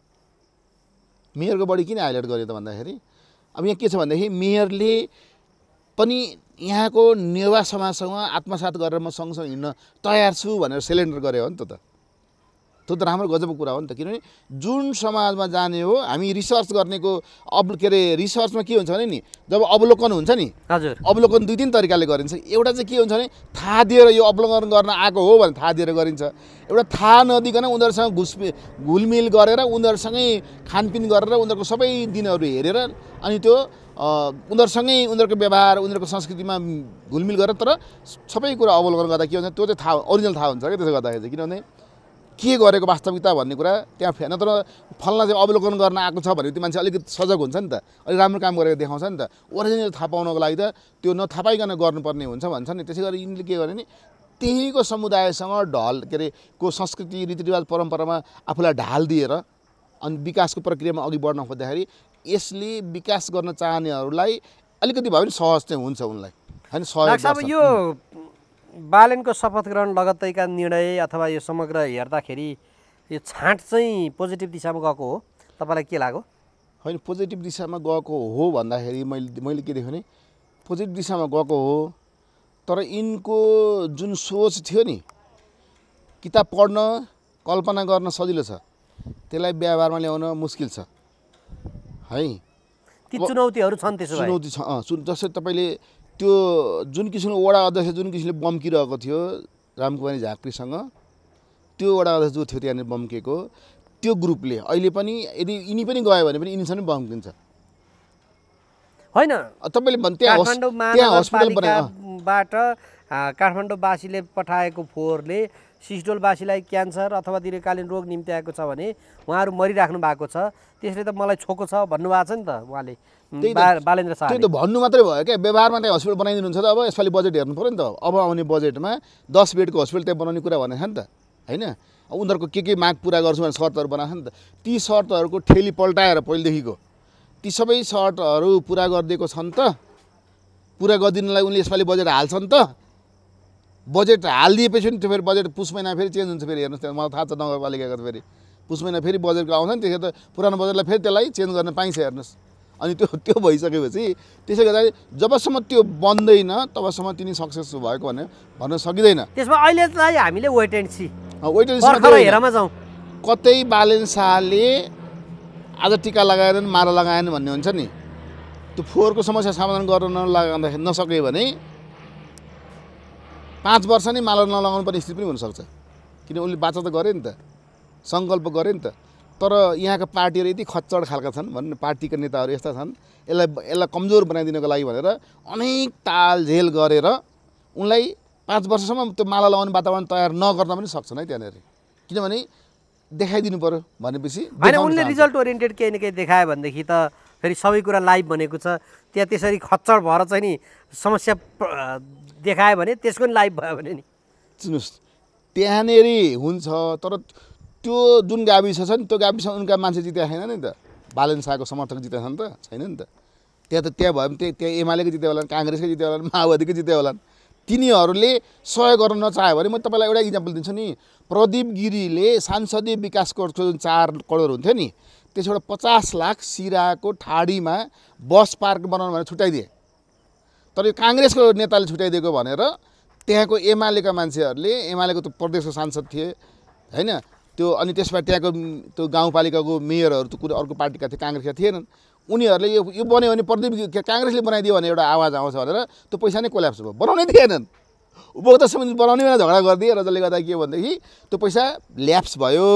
मेयरको बढी किन हाइलाइट गरियो त भन्दाखेरि अब यहाँ के छ भनेदेखि मेयरले पनि यहाँको नेवा समाजसँग आत्मसात गरेर म सँगसँगै हिँड्न तयार छु भनेर सिलेन्डर गरे हो नि त त त्यो त राम्रो गजबको कुरा हो नि त। किनभने जुन समाजमा जाने हो हामी रिसर्च गर्नेको अब के अरे रिसर्चमा के हुन्छ भने नि जब अवलोकन हुन्छ नि, हजुर अवलोकन दुई तिन तरिकाले गरिन्छ। एउटा चाहिँ के हुन्छ भने थाहा दिएर यो अवलोकन गर्न आएको हो भने थाहा दिएर गरिन्छ। एउटा थाहा नदिकन उनीहरूसँग घुसपि घुलमिल गरेर उनीहरूसँगै खानपिन गरेर उनीहरूको सबै दिनहरू हेरेर अनि त्यो उनीहरूसँगै उनीहरूको व्यवहार उनीहरूको संस्कृतिमा घुलमिल गरेर तर सबै कुरा अवलोकन गर्दा के हुन्छ त्यो चाहिँ थाहा ओरिजिनल थाहा हुन्छ क्या। त्यसो गर्दाखेरि चाहिँ किनभने के गरेको वास्तविकता भन्ने कुरा त्यहाँ फेर्न तर फल्ना चाहिँ अवलोकन गर्न आएको छ भने त्यो मान्छे अलिकति सजग हुन्छ नि त, अलिक राम्रो काम गरेर देखाउँछ नि त। ओरिजिनल थाहा पाउनको लागि त त्यो नथाहा पाइकन गर्नुपर्ने हुन्छ भन्छ नि। त्यसै गरी यिनले के गर्ने नि त्यहीँको समुदायसँग ढल के अरे को संस्कृति रीतिरिवाज परम्परामा आफूलाई ढाल दिएर अनि विकासको प्रक्रियामा अघि बढ्न खोज्दाखेरि यसले विकास गर्न चाहनेहरूलाई अलिकति भए पनि सहज चाहिँ हुन्छ उनलाई होइन सहयोग अब यो बालेनको शपथ ग्रहण लगत्तैका निर्णय अथवा यो समग्र हेर्दाखेरि यो छाँट चाहिँ पोजिटिभ दिशामा गएको हो तपाईँलाई के लाग्यो? होइन पोजिटिभ दिशामा गएको हो भन्दाखेरि मैले मैले के देखेँ भने पोजिटिभ दिशामा गएको हो, तर यिनको जुन सोच थियो नि किताब पढ्न कल्पना गर्न सजिलो छ, त्यसलाई व्यवहारमा ल्याउन मुस्किल छ है। ती चुनौतीहरू छन् त्यसो भए चुनौती छ अँ जस्तै तपाईँले त्यो जुन किसिमको वडा अध्यक्ष जुन किसिमले बम्किरहेको थियो रामकुमारी झाँक्रीसँग, त्यो वडा अध्यक्ष जो थियो त्यहाँनिर बम्केको त्यो ग्रुपले अहिले पनि यदि यिनी पनि गयो भने पनि यिनीसँग बम्किन्छ होइन। तपाईँले भन् त्यहाँ काठमाडौँ महानगरपालिकाबाट काठमाडौँवासीले पठाएको फोहोरले सिस्डोलवासीलाई क्यान्सर अथवा दीर्घकालीन रोग निम्ति आएको छ भने उहाँहरू मरिराख्नु भएको छ, त्यसले त मलाई छोको छ भन्नुभएको छ नि त उहाँले बालेन्द्र शाह। त्यो त भन्नु मात्रै भयो क्या, व्यवहारमा त्यहाँ हस्पिटल बनाइदिनुहुन्छ त अब यसपालि बजेट हेर्नु पऱ्यो नि त। अब आउने बजेटमा दस बेडको हस्पिटल त्यहाँ बनाउने कुरा भनेको छ नि त होइन। उनीहरूको के के माग पुरा गर्छु भने सर्तहरू बनाएको छ नि त। ती सर्तहरूको ठेली पल्टाएर पहिलेदेखिको ती सबै सर्तहरू पुरा गरिदिएको छन् त, पुरा गरिदिनलाई उनले यसपालि बजेट हाल्छन् त। बजेट हालिदिएपछि पनि त्यो फेरि बजेट पुस महिना फेरि चेन्ज हुन्छ फेरि हेर्नुहोस् त्यहाँ मलाई थाहा छ नगरपालिकाको त फेरि पुस महिना फेरि बजेटको आउँछ नि, त्यसो त पुरानो बजेटलाई फेरि त्यसलाई चेन्ज गर्न पाइन्छ हेर्नुहोस्। अनि त्यो त्यो भइसकेपछि त्यसै गर्दा जबसम्म त्यो बन्दैन तबसम्म तिनी सक्सेस भएको भने भन्न सकिँदैन। त्यसमा अहिलेलाई हामीले wait and see wait and see हेरमा जाउँ। कतै बालेन शाहले आज टिका लगाएन माला लगाएन भन्ने हुन्छ नि, त्यो फोहोरको समस्या समाधान गर्न नलागाउँदाखेरि नसक्यो भने पाँच वर्ष नै माला नलगाउनु पर्ने स्थिति पनि हुनसक्छ। किन उसले बाचा त गरे नि त, सङ्कल्प गरे नि त। तर यहाँका पार्टीहरू यति खच्चड खालका छन् भन्ने पार्टीका नेताहरू यस्ता छन्, यसलाई यसलाई कमजोर बनाइदिनको लागि भनेर अनेक तालझेल गरेर उनलाई पाँच वर्षसम्म त्यो माला लगाउने वातावरण तयार नगर्न पनि सक्छन् है त्यहाँनिर। किनभने देखाइदिनु पऱ्यो भनेपछि होइन उनले रिजल्ट ओरिएन्टेड केही न केही देखायो भनेदेखि त फेरि सबै कुरा लाइभ भनेको छ त्यहाँ त्यसरी खच्चड भएर चाहिँ नि समस्या देखायो भने त्यसको नि लाइभ भयो भने नि सुन्नुहोस् त्यहाँनेरि हुन्छ तर त्यो जुन गाविस छ नि त्यो गाविसमा उनका मान्छे जितेको छैन नि त बालन शाहको समर्थक जितेको छ नि त छैन नि त त्यहाँ त त्यहाँ भयो भने त्यहाँ त्यहाँ एमालेको जित्यो होला काङ्ग्रेसकै जित्यो होला माओवादीको जित्यो होला तिनीहरूले सहयोग गर्न नचाह्यो भने म तपाईँलाई एउटा इक्जाम्पल दिन्छु नि प्रदीप गिरीले सांसदीय विकास कोषको जुन चार करोड हुन्थ्यो नि त्यसबाट पचास लाख सिराको ठाडीमा बस पार्क बनाउनु भनेर छुट्याइदिए तर यो काङ्ग्रेसको नेताले छुट्याइदिएको भनेर त्यहाँको एमालेका मान्छेहरूले एमालेको त प्रदेशको सांसद थिए होइन त्यो अनि त्यसबाट त्यहाँको त्यो गाउँपालिकाको मेयरहरू त कुनै अर्को पार्टीका थिए काङ्ग्रेसका थिएनन् उनीहरूले यो यो बन्यो भने प्रदीप काङ्ग्रेसले बनाइदियो भने एउटा आवाज आउँछ भनेर त्यो पैसा नै कोल्याप्स भयो बनाउनै थिएनन् उपभोक्ता समिति बनाउने बेला झगडा गरिदिए र जसले गर्दा के भनेदेखि त्यो पैसा ल्याप्स भयो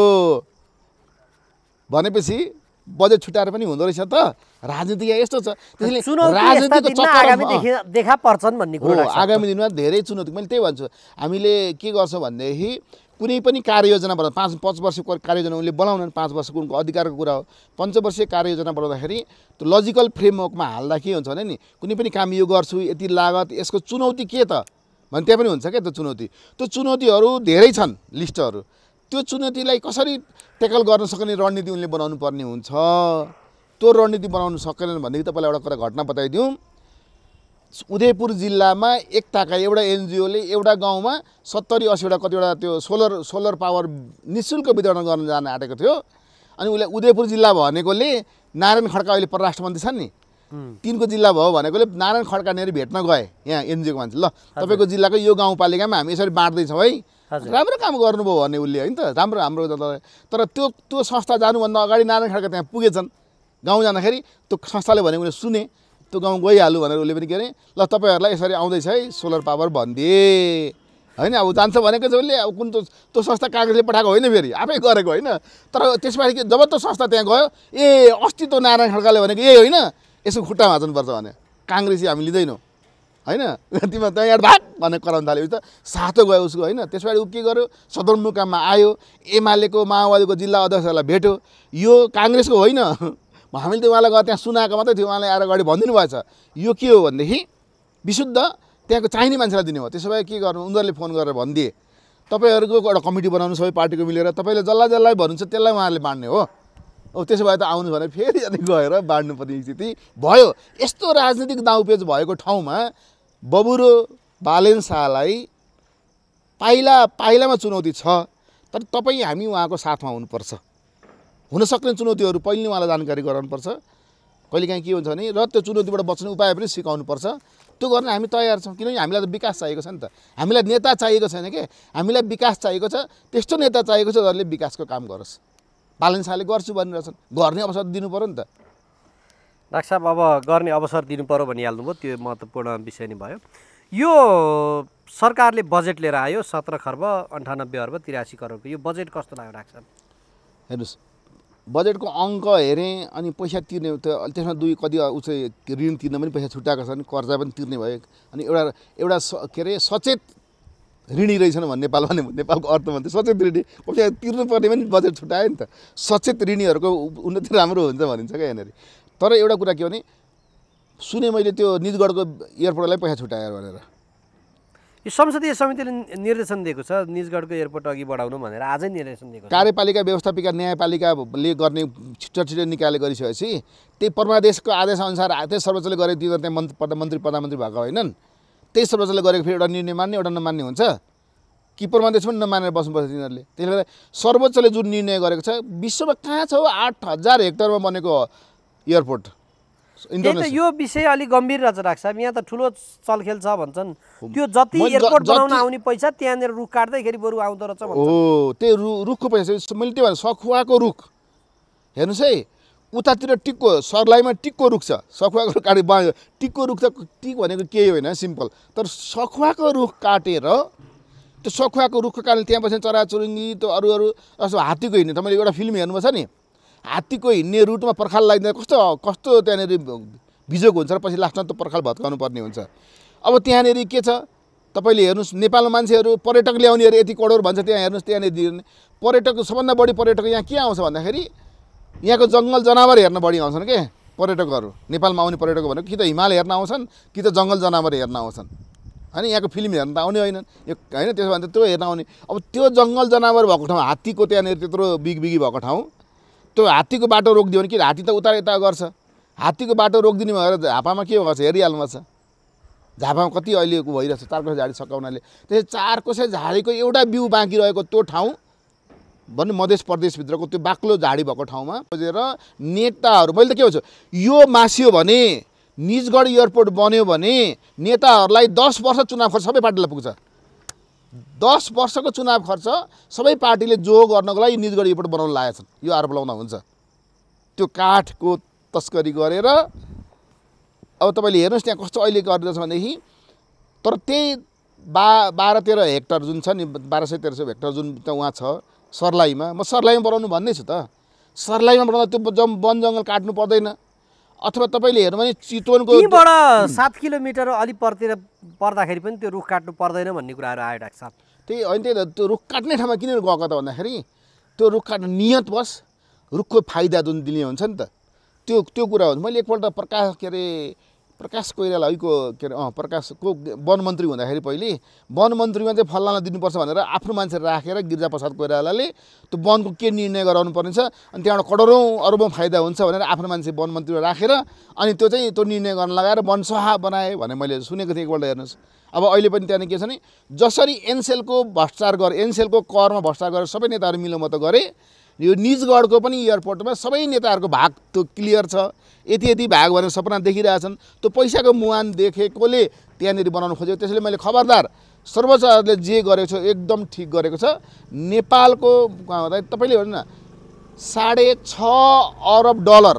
भनेपछि बजेट छुट्याएर पनि हुँदो रहेछ त राजनीति यस्तो छ त्यसैले राजनीतिको आगामी देखा पर्छन् भन्ने कुरा आगामी दिनमा धेरै चुनौती मैले त्यही भन्छु हामीले के गर्छौँ भनेदेखि कुनै पनि कार्ययोजना बनाउँदा पाँच पाँच वर्षको कार्ययोजना उनले बनाउन पाँच वर्षको उनको अधिकारको कुरा हो पञ्चवर्षीय कार्ययोजना बनाउँदाखेरि त्यो लजिकल फ्रेमवर्कमा हाल्दा के हुन्छ भने नि कुनै पनि काम यो गर्छु यति लागत यसको चुनौती के त भने त्यहाँ पनि हुन्छ क्या त्यो चुनौती त्यो चुनौतीहरू धेरै छन् लिस्टहरू त्यो चुनौतीलाई कसरी ट्याकल गर्न सक्ने रणनीति उनले बनाउनु पर्ने हुन्छ त्यो रणनीति बनाउनु सकेनन् भनेदेखि तपाईँलाई एउटा कुरा घटना बताइदिउँ उदयपुर जिल्लामा एकताका एउटा एनजिओले एउटा गाउँमा सत्तरी असीवटा कतिवटा त्यो सोलर सोलर पावर निःशुल्क वितरण गर्न जान आँटेको थियो अनि उसले उदयपुर जिल्ला भनेकोले नारायण खड्का अहिले परराष्ट्र मन्त्री छन् नि तिनको जिल्ला भयो भनेकोले नारायण खड्कानेर भेट्न गए यहाँ एनजिओको मान्छे ल तपाईँको जिल्लाको यो गाउँपालिकामा हामी यसरी बाँड्दैछौँ है राम्रो काम गर्नुभयो भने उसले होइन त राम्रो हाम्रो तर त्यो त्यो संस्था जानुभन्दा अगाडि नारायण खड्का त्यहाँ पुगेछन् गाउँ जाँदाखेरि त्यो संस्थाले भनेको उसले सुने त्यो गाउँ गइहाल्नु भनेर उसले पनि के अरे ल तपाईँहरूलाई यसरी आउँदैछ है सोलर पावर भनिदिए होइन अब जान्छ भनेको चाहिँ उसले अब कुन त्यो त्यो संस्था काङ्ग्रेसले पठाएको होइन फेरि आफै गरेको होइन तर त्यसपछि जब त्यो संस्था त्यहाँ गयो ए अस्ति त्यो नारायण खड्काले भनेको ए होइन यसो खुट्टा भाँच्नुपर्छ भने काङ्ग्रेसी हामी लिँदैनौँ होइन तिमीहरू त्यहाँ यहाँ भाग भनेर कराउनु थाल्यो त सातो गयो उसको होइन त्यसबाट ऊ के गर्यो सदरमुकाममा आयो एमालेको माओवादीको जिल्ला अध्यक्षहरूलाई भेट्यो यो काङ्ग्रेसको होइन हामीले त उहाँलाई गएर त्यहाँ सुनाएको मात्रै थियो उहाँलाई आएर अगाडि भनिदिनु भएछ यो के हो भनेदेखि विशुद्ध त्यहाँको चाहिने मान्छेलाई दिने हो त्यसो भए के गर्नु उनीहरूले फोन गरेर भनिदिए तपाईँहरूको एउटा कमिटी बनाउनु सबै पार्टीको मिलेर तपाईँले जसलाई जसलाई भन्नुहुन्छ त्यसलाई उहाँहरूले बाँड्ने हो औ त्यसो भए त आउनु भने फेरि अनि गएर बाँड्नुपर्ने स्थिति भयो यस्तो राजनीतिक दाउपेच भएको ठाउँमा बबुरो बालेन शाहलाई पाइला पाइलामा चुनौती छ तर तपाईँ हामी उहाँको साथमा हुनुपर्छ हुनसक्ने चुनौतीहरू पहिले उहाँलाई जानकारी गराउनुपर्छ कहिलेकाहीँ के हुन्छ भने र त्यो चुनौतीबाट बच्ने उपाय पनि सिकाउनुपर्छ त्यो गर्न हामी तयार छौँ किनभने हामीलाई त विकास चाहिएको छ नि त हामीलाई नेता चाहिएको छैन के हामीलाई विकास चाहिएको छ त्यस्तो नेता चाहिएको छ जसले विकासको काम गरोस् बालन शाहले गर्छु भनिरहेछन् गर्ने अवसर दिनु पऱ्यो नि त डाक्टर साहब अब गर्ने अवसर दिनु पऱ्यो भनिहाल्नुभयो त्यो महत्त्वपूर्ण विषय नै भयो यो सरकारले बजेट लिएर आयो सत्र खर्ब अन्ठानब्बे अर्ब तिरासी करोडको यो बजेट कस्तो लाग्यो डाक्टर साहब हेर्नुहोस् बजेटको अङ्क हेरेँ अनि पैसा तिर्ने त त्यसमा दुई कति उस ऋण तिर्न पनि पैसा छुट्याएको छन् कर्जा पनि तिर्ने भयो अनि एउटा एउटा के अरे सचेत ऋणी रहेछन् भने नेपाल भने नेपालको अर्थमन्त्री सचेत ऋणी पैसा तिर्नुपर्ने पनि बजेट छुट्यायो नि त सचेत ऋणीहरूको उन्नति राम्रो हुन्छ भनिन्छ क्या यहाँनिर तर एउटा कुरा के भने सुने मैले त्यो निजगढको एयरपोर्टलाई पैसा छुट्याएर भनेर यो संसदीय समितिले निर्देशन दिएको छ निजगढको एयरपोर्ट अघि बढाउनु भनेर आजै निर्देशन दिएको छ कार्यपालिका व्यवस्थापिका न्यायपालिकाले गर्ने छिटो छिटो निकाले गरिसकेपछि त्यही परमादेशको आदेशअनुसार त्यही सर्वोच्चले गरेको दिँदा त्यहाँ मन्त्री मन्त्री प्रधानमन्त्री भएको होइनन् त्यही सर्वोच्चले गरेको फेरि एउटा निर्णय मान्ने एउटा नमान्ने हुन्छ कि परमादेश पनि नमानेर बस्नुपर्छ तिनीहरूले त्यसले गर्दा सर्वोच्चले जुन निर्णय गरेको छ विश्वमा कहाँ छ आठ हजार हेक्टरमा बनेको एयरपोर्ट यो विषय अलिक गम्भीर रहेछ डाक्टर साहब यहाँ त ठुलो चलखेल छ भन्छन् त्यो जति एयरपोर्ट बनाउन आउने पैसा त्यहाँनिर रुख काट्दैखेरि बरु आउँदो रहेछ हो त्यही रु रुखको पैसा मैले त्यो भने सखुवाको रुख हेर्नुहोस् है उतातिर टिकको सर्लाईमा टिकको रुख छ सखुवाको रुख काटे बाँध्यो टिकको रुख त टिक भनेको केही होइन सिम्पल तर सखुवाको रुख काटेर त्यो सखुवाको रुखको कारणले त्यहाँ बस्ने चराचुरुङ्गी त्यो अरू अरू जस्तो हात्तीको हिँड्ने तपाईँले एउटा फिल्म हेर्नुभएको छ नि हात्तीको हिँड्ने रुटमा पर्खाल लाग्दैन कस्तो कस्तो त्यहाँनिर भिजोको हुन्छ र पछि लास्टमा त पर्खाल भत्काउनु पर्ने हुन्छ अब त्यहाँनिर के छ तपाईँले हेर्नुहोस् नेपालमा मान्छेहरू पर्यटक ल्याउनेहरू यति करोड भन्छ त्यहाँ हेर्नुहोस् त्यहाँनिर पर्यटक सबभन्दा बढी पर्यटक यहाँ के आउँछ भन्दाखेरि यहाँको जङ्गल जनावर हेर्न बढी आउँछन् के पर्यटकहरू नेपालमा आउने पर्यटक भनेको कि त हिमाल हेर्न आउँछन् कि त जङ्गल जनावर हेर्न आउँछन् होइन यहाँको फिल्म हेर्न त आउने होइनन् यो होइन त्यसो भने त्यो हेर्न आउने अब त्यो जङ्गल जनावर भएको ठाउँ हात्तीको त्यहाँनिर त्यत्रो बिगबिगी भएको ठाउँ त्यो हात्तीको बाटो रोकिदियो भने कि हात्ती त उता यता गर्छ हात्तीको बाटो रोकिदिने भएर झापामा के गर्छ हेरिहाल्नु छ झापामा कति अहिलेको भइरहेछ चारकोसे झाडी सकाउनाले त्यसै चारकोसे झाडीको एउटा बिउ बाँकी रहेको त्यो ठाउँ भन्नु मध्य प्रदेशभित्रको त्यो बाक्लो झाडी भएको ठाउँमा खोजेर नेताहरू मैले त के भन्छ यो मासियो भने निजगढ एयरपोर्ट बन्यो भने नेताहरूलाई दस वर्ष चुनाव खर्च सबै पार्टीलाई पुग्छ दस वर्षको चुनाव खर्च सबै पार्टीले जो गर्नको लागि निजगढ एयरपोर्ट बनाउन लागेका छन् यो आरोप लगाउँदा हुन्छ त्यो काठको तस्करी गरेर अब तपाईँले हेर्नुहोस् त्यहाँ कस्तो अहिले गरिरहेछ भनेदेखि तर त्यही बा बाह्र तेह्र हेक्टर जुन छ नि बाह्र सय तेह्र सय हेक्टर जुन त उहाँ छ सर्लाहीमा म सर्लाहीमा बनाउनु भन्दैछु त सर्लाहीमा बनाउँदा त्यो जम वन जङ्गल काट्नु पर्दैन अथवा तपाईँले हेर्नु भने चितवनको त्यहीँबाट सात किलोमिटर अलि परतिर पर्दाखेरि पनि त्यो रुख काट्नु पर्दैन भन्ने कुराहरू आयो डाक्टर साहब त्यही होइन त्यही त त्यो रुख काट्ने ठाउँमा किन गएको त भन्दाखेरि त्यो रुख काट्नु नियत बस रुखको फाइदा जुन दिने हुन्छ नि त त्यो त्यो कुरा हो मैले एकपल्ट प्रकाश के अरे प्रकाश कोइराला अहिलेको के अरे अँ प्रकाशको वन मन्त्री हुँदाखेरि पहिले वन मन्त्रीमा चाहिँ फल्लाना दिनुपर्छ भनेर आफ्नो मान्छे राखेर गिरिजाप्रसाद कोइरालाले त्यो वनको के निर्णय गराउनु पर्ने छ अनि त्यहाँबाट करोडौँ अरबौँ फाइदा हुन्छ भनेर आफ्नो मान्छे वन मन्त्रीमा राखेर अनि त्यो चाहिँ त्यो निर्णय गर्न लगाएर वन सहा बनाए भने मैले सुनेको थिएँ एकपल्ट हेर्नुहोस् अब अहिले पनि त्यहाँनिर के छ नि जसरी एनसेलको भ्रष्टाचार गरे एनसेलको करमा भ्रष्टाचार गरेर सबै नेताहरू मिलोमतो गरे यो निजगढको पनि एयरपोर्टमा सबै नेताहरूको भाग त्यो क्लियर छ यति यति भाग भनेर सपना देखिरहेछन् त्यो पैसाको मुहान देखेकोले त्यहाँनिर बनाउनु खोजेको त्यसैले मैले खबरदार सर्वोच्च अदालतले जे गरेको छ एकदम ठिक गरेको छ नेपालको तपाईँले हेर्नु न साढे छ अरब डलर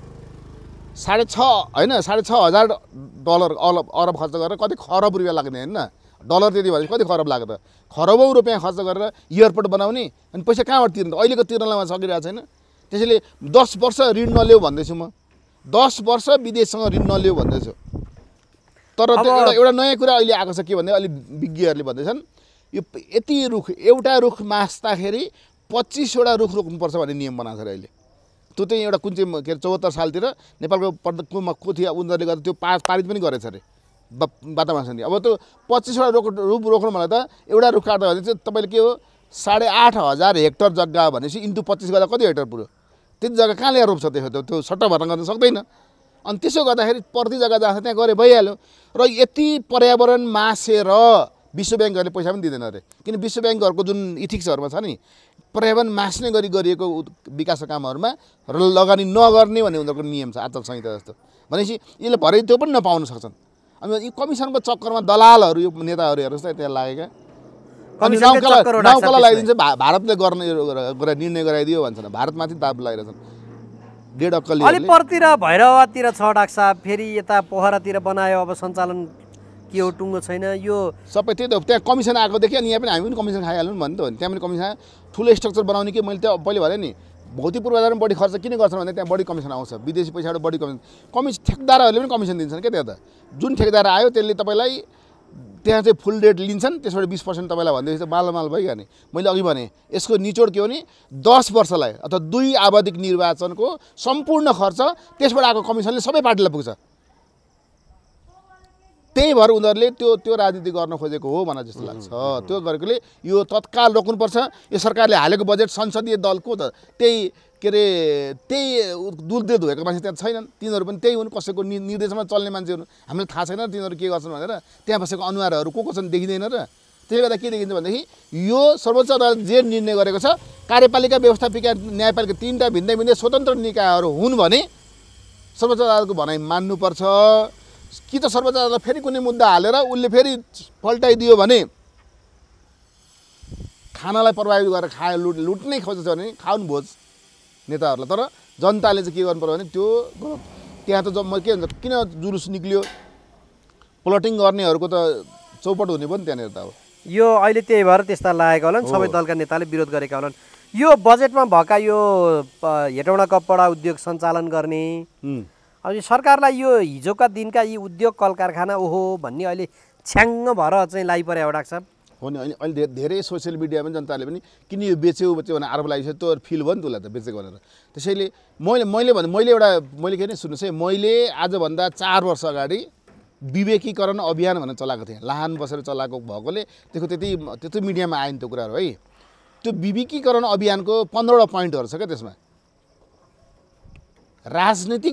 साढे छ होइन साढे छ हजार डलर अरब अरब खर्च गरेर कति खरब रुपियाँ लाग्ने होइन डलर त्यति भने कति खरब लाग्यो त खरबौँ रुपियाँ खर्च गरेर एयरपोर्ट बनाउने अनि पैसा कहाँबाट तिर्नु त अहिलेको तिर्नलाई सकिरहेको छैन त्यसैले दस वर्ष ऋण नल्याऊ भन्दैछु म दस वर्ष विदेशसँग ऋण नल्याऊ भन्दैछु तर त्यो एउटा एउटा नयाँ कुरा अहिले आएको छ के भन्दा अलि विज्ञहरूले भन्दैछन् यो यति रुख एउटा रुख मास्दाखेरि पच्चिसवटा रुख रोप्नुपर्छ भन्ने नियम बनाएको छ अहिले त्यो चाहिँ एउटा कुन चाहिँ के अरे चौहत्तर सालतिर नेपालको पदमा को थियो उनीहरूले गर्दा त्यो पास पारित पनि गरेछ अरे वातावरण सन्धि अब त्यो पच्चिसवटा रुख रुख रोक्नु मलाई त एउटा रुख काट्दा भने चाहिँ तपाईँले के हो साढे आठ हजार हेक्टर जग्गा भनेपछि इन्टु पच्चिस गर्दा कति हेक्टर पुरो त्यति जग्गा कहाँ ल्याएर रोप्छ त्यसो त्यो सट्टा भर्न गर्न सक्दैन अनि त्यसो गर्दाखेरि प्रति जग्गा जहाँ त्यहाँ गरे भइहाल्यो र यति पर्यावरण मासेर विश्व ब्याङ्कहरूले पैसा पनि दिँदैन अरे किन विश्व ब्याङ्कहरूको जुन इथिक्सहरूमा छ नि पर्यावरण मास्ने गरी गरिएको विकासका कामहरूमा लगानी नगर्ने भन्ने उनीहरूको नियम छ आचार संहिता जस्तो भनेपछि यसले भरे त्यो पनि नपाउन सक्छन् अनि यो कमिसनको चक्करमा दलालहरू यो नेताहरू हेर्नुहोस् त त्यहाँ लागेका अनि नाउकाला नाउकाला लगाइदिन्छ भारतले गर्ने निर्णय गराइदियो भन्छन् भारतमाथि दाब लगाइरहेछन् डेढ अक्कल अलिपुरतिर भैरवातिर छ डाक्टर साहब फेरि यता पोखरातिर बनायो अब सञ्चालन के हो टुङ्गो छैन यो सबै त्यही त त्यहाँ कमिसन आएकोदेखि अनि यहाँ पनि हामी पनि कमिसन खाइहाल्नु नि भन्नु त हो नि त्यहाँ पनि कमिसन ठुलो स्ट्रक्चर बनाउने कि मैले त्यो पहिले भने नि भौतिक पूर्वाधारमा बढी खर्च किन गर्छन् भने त्यहाँ बढी कमिसन आउँछ विदेशी पैसाबाट बढी कमिसन कमिसन ठेकदारहरूले पनि कमिसन दिन्छन् क्या त्यहाँ त जुन ठेकदार आयो त्यसले तपाईँलाई त्यहाँ चाहिँ फुल रेट लिन्छन् त्यसबाट बिस पर्सेन्ट तपाईँलाई भन्दैछ मालमाल भइहाल्ने मैले अघि भने यसको निचोड के हो भने दस वर्षलाई अथवा दुई आवधिक निर्वाचनको सम्पूर्ण खर्च त्यसबाट आएको कमिसनले सबै पार्टीलाई पुग्छ त्यही भएर उनीहरूले त्यो त्यो राजनीति गर्न खोजेको हो भनेर जस्तो लाग्छ त्यो गरेकोले यो तत्काल रोक्नुपर्छ यो सरकारले हालेको बजेट संसदीय दलको त त्यही के अरे त्यही दुधले धोएको मान्छे त्यहाँ छैनन् तिनीहरू पनि त्यही हुन् कसैको निर्देशमा चल्ने मान्छे हुन् हामीलाई थाहा छैन तिनीहरू के गर्छन् भनेर त्यहाँ बसेको अनुहारहरू को को छन् देखिँदैन र त्यसले गर्दा के देखिन्छ भनेदेखि यो सर्वोच्च अदालत जे निर्णय गरेको छ कार्यपालिका व्यवस्थापिका न्यायपालिका तिनवटा भिन्दै भिन्दै स्वतन्त्र निकायहरू हुन् भने सर्वोच्च अदालतको भनाइ मान्नुपर्छ कि त सर्वोच्च अदालत फेरि कुनै मुद्दा हालेर उसले फेरि पल्टाइदियो भने खानालाई प्रभावित गरेर खायो लुट लुट्नै खोज्छ भने खाउन् भोज नेताहरूलाई तर जनताले चाहिँ के गर्नु पर्यो भने त्यो त्यहाँ त जब के भन्छ किन जुलुस निक्लियो प्लटिङ गर्नेहरूको त चौपट हुने पनि त्यहाँनिर त अब यो अहिले त्यही भएर त्यस्ता लागेका होलान् सबै दलका नेताले विरोध गरेका होलान् यो बजेटमा भएका यो हेटौँडा कपडा उद्योग सञ्चालन गर्ने अब सरकारलाई यो हिजोका दिनका यी उद्योग कल कारखाना ओहो भन्ने अहिले छ्याङ्ग भएर चाहिँ लागिपऱ्यो डाक्टर साहब हो नि। अहिले अहिले धेरै सोसियल मिडियामा जनताले पनि किन यो बेच्यो बेच्यो भने आरोप लागिसक्यो, त्यो फिल भयो नि त्यसलाई त बेचेको भनेर। त्यसैले मैले मैले भने मैले एउटा मैले के भने सुन्नुहोस् है, मैले आजभन्दा चार वर्ष अगाडि विवेकीकरण अभियान भनेर चलाएको थिएँ। लाहान बसेर चलाएको भएकोले त्यसको त्यति त्यति मिडियामा आयो नि त्यो कुराहरू है। त्यो विवेकीकरण अभियानको पन्ध्रवटा पोइन्टहरू छ क्या त्यसमा। राजनीतिक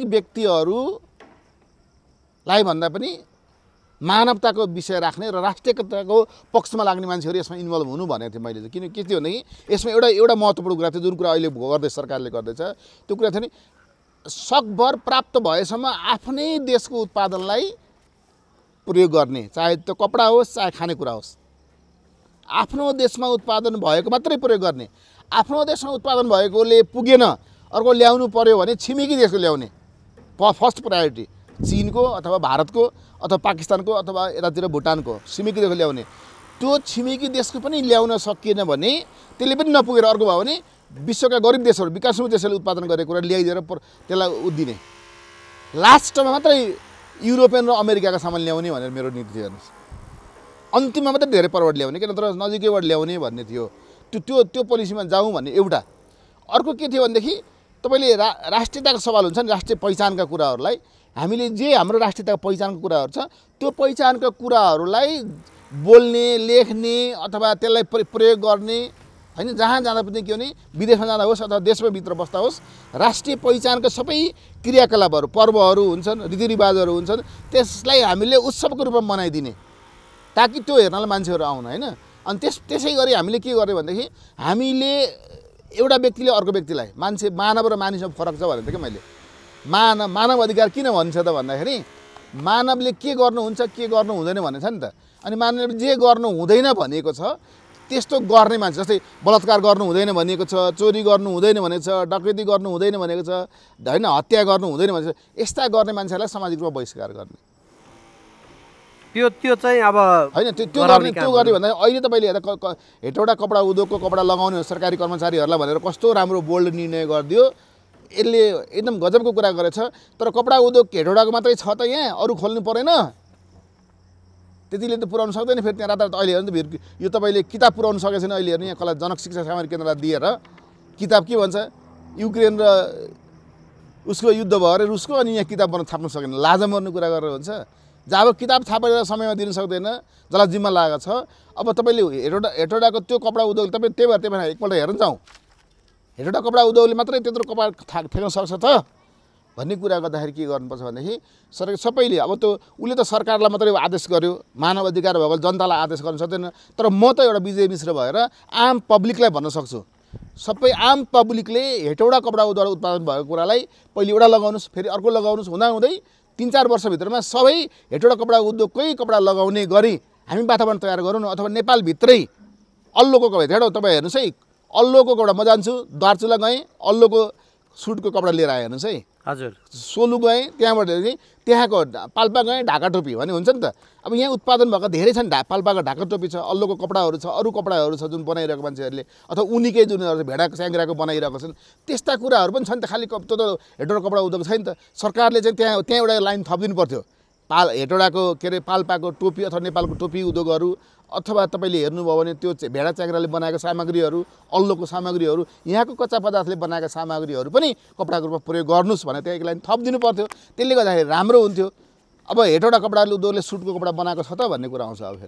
व्यक्तिहरूलाई भन्दा पनि मानवताको विषय राख्ने र राष्ट्रियताको पक्षमा लाग्ने मान्छेहरू यसमा इन्भल्भ हुनु भनेको थिएँ मैले। किन के थियो भनेदेखि यसमा एउटा एउटा महत्त्वपूर्ण कुरा थियो, जुन कुरा अहिले गर्दै सरकारले गर्दैछ त्यो कुरा थियो नि, सकभर प्राप्त भएसम्म आफ्नै देशको उत्पादनलाई प्रयोग गर्ने, चाहे त्यो कपडा होस् चाहे खानेकुरा होस्, आफ्नो देशमा उत्पादन भएको मात्रै प्रयोग गर्ने। आफ्नो देशमा उत्पादन भएकोले पुगेन, अर्को ल्याउनु पर्यो भने छिमेकी देशको ल्याउने फर्स्ट प्रायोरिटी, चीनको अथवा भारतको अथवा पाकिस्तानको अथवा यतातिर भुटानको छिमेकी देशको ल्याउने। त्यो छिमेकी देशको पनि ल्याउन सकिएन भने त्यसले पनि नपुगेर अर्को भयो भने विश्वका गरिब देशहरू विकासशील देशहरूले उत्पादन गरेको कुरा ल्याइदिएर त्यसलाई उद्दिने, लास्टमा मात्रै युरोपियन र अमेरिकाका सामान ल्याउने भनेर मेरो नीति थियो। हेर्नुहोस्, अन्तिममा मात्रै धेरै परबाट ल्याउने, किन तर नजिकैबाट ल्याउने भन्ने थियो। त्यो त्यो त्यो पोलिसीमा जाउँ भन्ने एउटा। अर्को के थियो भनेदेखि तपाईँले रा राष्ट्रियताको सवाल हुन्छ नि, राष्ट्रिय पहिचानका कुराहरूलाई हामीले जे हाम्रो राष्ट्रियताको पहिचानको कुराहरू छ त्यो पहिचानका कुराहरूलाई बोल्ने, लेख्ने अथवा त्यसलाई प्रयोग गर्ने हैन। जहाँ जाँदा पनि के भने विदेशमा जाँदा होस् अथवा देशमा भित्र बस्दा होस्, राष्ट्रिय पहिचानका सबै क्रियाकलापहरू, पर्वहरू हुन्छन्, रीतिरिवाजहरू हुन्छन्, त्यसलाई हामीले उत्सवको रूपमा मनाइदिने ताकि त्यो हेर्नलाई मान्छेहरू आउन् हैन। अनि त्यस त्यसै गरी हामीले के गर्यो भनेदेखि हामीले एउटा व्यक्तिले अर्को व्यक्तिलाई, मान्छे मानव र मानिसमा फरक छ भनेको थिएँ कि मैले। मानव मानव अधिकार किन भन्छ त भन्दाखेरि मानवले के गर्नुहुन्छ के गर्नु हुँदैन भनेको छ नि त। अनि मानवले जे गर्नु हुँदैन भनेको छ त्यस्तो गर्ने मान्छे, जस्तै बलात्कार गर्नु हुँदैन भनेको छ, चोरी गर्नु हुँदैन भनेको छ, डकैती गर्नु हुँदैन भनेको छ हैन, हत्या गर्नु हुँदैन भनेको छ, यस्ता गर्ने मान्छेहरूलाई सामाजिक रूपमा बहिष्कार गर्ने। त्यो त्यो चाहिँ अब हैन त्यो त्यो गर्ने त्यो गर्ने भन्दा अहिले तपाईँले हेर्दा हेटौँडा कपडा उद्योगको कपडा लगाउने सरकारी कर्मचारीहरूलाई भनेर कस्तो राम्रो बोल्ड निर्णय गरिदियो। यसले एकदम गजबको कुरा गरेछ। तर कपडा उद्योग हेटौँडाको मात्रै छ त, यहाँ अरू खोल्नु परेन, त्यतिले त पुऱ्याउनु सक्दैन। फेरि त्यहाँ रातारात अहिले हेर्नु भिड यो तपाईँले किताब पुऱ्याउनु सकेको छैन। अहिले हेर्नु यहाँ कसलाई जनक शिक्षा सामग्री केन्द्रलाई दिएर किताब के भन्छ, युक्रेन र उसको युद्ध भयो अरे रुसको, अनि यहाँ किताब बनाउनु छाप्नु सकेन, लाजा मर्ने कुरा गरेर हुन्छ। जब किताब छापेर समयमा दिन सक्दैन, जसलाई जिम्मा लागेको छ। अब तपाईँले हेटौँडा हेटौँडाको त्यो कपडा उद्योग तपाईँ त्यही भएर त्यही भएर एकपल्ट हेर्न जाउँ, हेटौँडा कपडा उद्योगले मात्रै त्यत्रो कपडा ठेक्न सक्छ त भन्ने कुरा गर्दाखेरि के गर्नुपर्छ भनेदेखि सर सबैले अब त्यो उसले त सरकारलाई मात्रै आदेश गर्यो, मानव अधिकार भएको जनतालाई आदेश गर्न सक्दैन। तर म त एउटा विजय मिश्र भएर आम पब्लिकलाई भन्न सक्छु, सबै आम पब्लिकले हेटौँडा कपडा उद्योग उत्पादन भएको कुरालाई पहिले एउटा लगाउनुहोस्, फेरि अर्को लगाउनुहोस्, हुँदाहुँदै तीन चार वर्षभित्रमा सबै हेटौँडा कपडा उद्योगकै कपडा लगाउने गरी हामी वातावरण तयार गरौँ न। अथवा नेपालभित्रै अल्लोको कपडा हेटौँ तपाईँ हेर्नुहोस् है, अल्लोको कपडा म जान्छु, दार्चुला गएँ, अल्लोको सुटको कपडा लिएर आएँ हेर्नुहोस् है। हजुर, सोलु गएँ, त्यहाँबाट त्यहाँको पाल्पा गएँ ढाका टोपी भने हुन्छ नि त। अब यहाँ उत्पादन भएको धेरै छन्, ढा पाल्पाको ढाका टोपी छ, अल्लोको कपडाहरू छ, अरू कपडाहरू छ जुन बनाइरहेको मान्छेहरूले, अथवा उनीकै जुन भेडाको च्याङ्ग्राको बनाइरहेको छन्, त्यस्ता कुराहरू पनि छन् त। खालि त्यो त हेटौँडा कपडा उद्योग छैन त। सरकारले चाहिँ त्यहाँ त्यहाँ एउटा लाइन थपिदिनु पर्थ्यो, पाल हेटौँडाको के अरे पाल्पाको टोपी अथवा नेपालको टोपी उद्योगहरू, अथवा तपाईँले हेर्नुभयो भने त्यो भेडा च्याङ्ग्राले बनाएका सामग्रीहरू, अल्लोको सामग्रीहरू, यहाँको कच्चा पदार्थले बनाएका सामग्रीहरू पनि कपडाको रूपमा प्रयोग गर्नुहोस् भने त्यहाँ एक लाइन थपिदिनु पर्थ्यो। त्यसले गर्दाखेरि राम्रो हुन्थ्यो। अब हेटौँडा कपडा उद्योगले सुटको कपडा बनाएको छ त भन्ने कुरा आउँछ। अब फेरि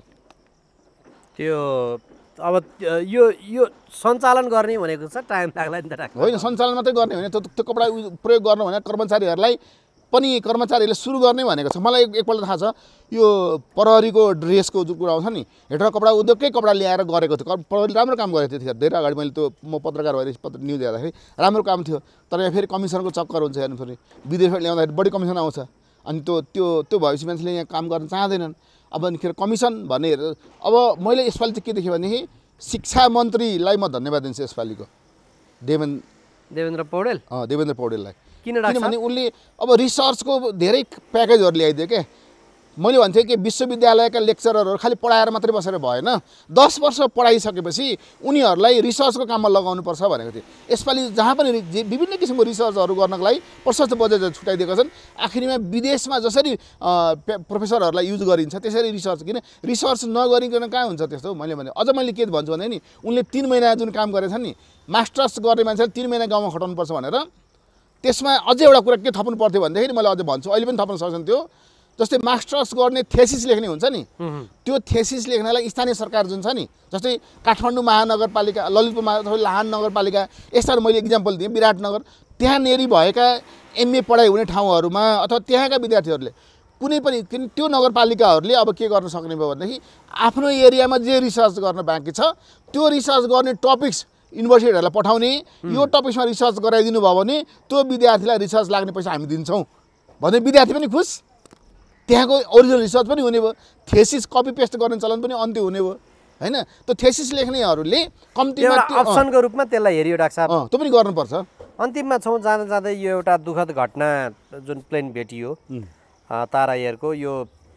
त्यो अब यो यो सञ्चालन गर्ने भनेको छ टाइम लाग्ला नि त। होइन, सञ्चालन मात्रै गर्ने होइन, त्यो त्यो कपडा प्रयोग गर्नु भने कर्मचारीहरूलाई पनि कर्मचारीहरूले सुरु गर्ने भनेको छ। मलाई एकपल्ट थाहा छ, यो प्रहरीको ड्रेसको जो कुरा आउँछ नि, हेटौँडा कपडा उद्योगकै कपडा ल्याएर गरेको थियो। प्रहरी राम्रो काम गरेको थियो धेरै अगाडि, मैले त्यो म पत्रकार भएर पत्र न्युज हेर्दाखेरि राम्रो काम थियो। तर यहाँ फेरि कमिसनको चक्कर हुन्छ हेर्नु, फेरि विदेशबाट ल्याउँदाखेरि बढी कमिसन आउँछ, अनि त्यो त्यो त्यो भएपछि मान्छेले यहाँ काम गर्न चाहँदैनन्। अब अनिखेर कमिसन भन्ने हेरेर अब मैले यसपालि चाहिँ के देखेँ भनेदेखि शिक्षा मन्त्रीलाई म धन्यवाद दिन्छु यसपालिको, देवेन्द्र देवेन्द्र पौडेल अँ देवेन्द्र पौडेललाई। किन किनभने उनले अब रिसर्चको धेरै प्याकेजहरू ल्याइदियो क्या। मैले भन्थेँ कि विश्वविद्यालयका लेक्चररहरू खालि पढाएर मात्रै बसेर भएन, दस वर्ष पढाइसकेपछि उनीहरूलाई रिसर्चको काममा लगाउनुपर्छ भनेको थिएँ। यसपालि जहाँ पनि विभिन्न किसिमको रिसर्चहरू गर्नको लागि प्रशस्त बजेट छुट्याइदिएका छन्। आखिरमा विदेशमा जसरी प्रोफेसरहरूलाई युज गरिन्छ त्यसरी रिसर्च, किन रिसर्च नगरिकन कहाँ हुन्छ त्यस्तो। मैले भने अझ मैले के भन्छु भने नि उनले तिन महिना जुन काम गरेछन् नि, मास्टर्स गर्ने मान्छेले तिन महिना गाउँमा खटाउनुपर्छ भनेर, त्यसमा अझै एउटा कुरा के थप्नु पर्थ्यो भनेदेखि मैले अझै भन्छु, अहिले पनि थप्न सक्छन्थ्यो। जस्तै मास्टर्स गर्ने थेसिस लेख्ने हुन्छ नि, त्यो थेसिस लेख्नलाई स्थानीय सरकार जुन छ नि, जस्तै काठमाडौँ महानगरपालिका, ललितपुर अथवा लाहान नगरपालिका, यस्ता मैले इक्जाम्पल दिएँ, विराटनगर, त्यहाँनेरि भएका एमए पढाइ हुने ठाउँहरूमा अथवा त्यहाँका विद्यार्थीहरूले कुनै पनि किन त्यो नगरपालिकाहरूले अब के गर्न सक्ने भयो भनेदेखि आफ्नो एरियामा जे रिसर्च गर्न बाँकी छ त्यो रिसर्च गर्ने टपिक्स युनिभर्सिटीहरूलाई पठाउने, यो टपिक्समा रिसर्च गराइदिनु भयो भने त्यो विद्यार्थीलाई रिसर्च लाग्ने पैसा हामी दिन्छौँ भने विद्यार्थी पनि खुस, त्यहाँको ओरिजिनल रिसर्च पनि हुने भयो, थेसिस कपी पेस्ट गर्ने चलन पनि अन्त्य हुने भयो हैन। त्यो थेसिस लेख्नेहरूले कम्तीमा अप्सनको रूपमा त्यसलाई हेरियो डाक्टर साहब, त्यो पनि गर्नुपर्छ। अन्तिममा छौँ जाँदा जाँदै यो एउटा दुःखद घटना जुन प्लेन भेटियो तारा एयरको, यो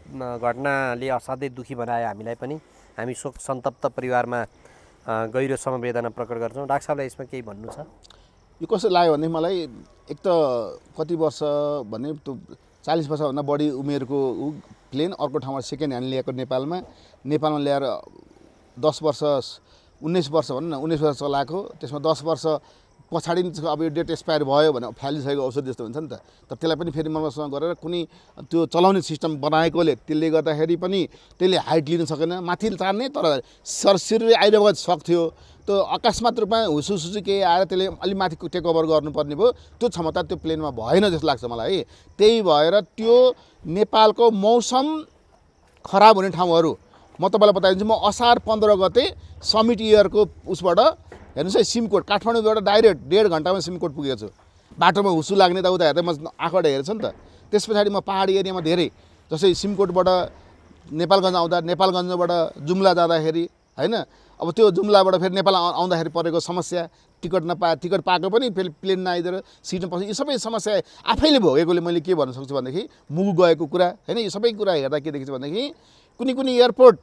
घटनाले असाध्यै दुःखी बनायो हामीलाई पनि। हामी शोक सन्तप्त परिवारमा गहिरो समवेदना प्रकट गर्छौँ। डाक्टर साहबलाई यसमा केही भन्नु छ? यो कस्तो लाग्यो भने मलाई एक त कति वर्ष भने त्यो चालीस वर्षभन्दा बढी उमेरको प्लेन अर्को ठाउँमा सेकेन्ड ह्यान्ड ल्याएको नेपालमा नेपालमा ल्याएर दस वर्ष उन्नाइस वर्ष भनौँ न उन्नाइस वर्ष चलाएको, त्यसमा दस वर्ष पछाडि अब यो डेट एक्सपायर भयो भने फालिसकेको औषध जस्तो हुन्छ नि त। तर त्यसलाई पनि फेरि मर्मसँग गरेर कुनै त्यो चलाउने सिस्टम बनाएकोले त्यसले गर्दाखेरि पनि त्यसले हाइट लिन सकेन, माथि तान्ने तर सरसिर आइरहेको सक्थ्यो, त्यो अकस्मात रूपमा हुसुसुसु केही आएर त्यसले अलि माथि टेक ओभर गर्नुपर्ने भयो, त्यो क्षमता त्यो प्लेनमा भएन जस्तो लाग्छ मलाई। त्यही भएर त्यो नेपालको मौसम खराब हुने ठाउँहरू म तपाईँलाई बताइदिन्छु। म असार पन्ध्र गते समिट इयरको उसबाट हेर्नुहोस् है, सिमकोट काठमाडौँबाट डाइरेक्ट डेढ घन्टामा सिमकोट पुगेको छु। बाटोमा हुसु लाग्ने त उता हेर्दै म आँखाबाट हेर्छु नि त। त्यस पछाडि म पहाडी एरियामा धेरै जस्तै सिमकोटबाट नेपालगञ्ज आउँदा, नेपालगञ्जबाट जुम्ला जाँदाखेरि हैन, अब त्यो जुम्लाबाट फेरि नेपाल आउँदाखेरि परेको समस्या, टिकट नपा टिकट पाएको पनि फेरि प्लेन नआइदिएर सिटमा पस्नु, यो सबै समस्या आफैले भोगेकोले मैले के भन्न सक्छु भनेदेखि मुगु गएको कुरा हैन, यो सबै कुरा हेर्दा के देखिन्छ भनेदेखि कुनै कुनै एयरपोर्ट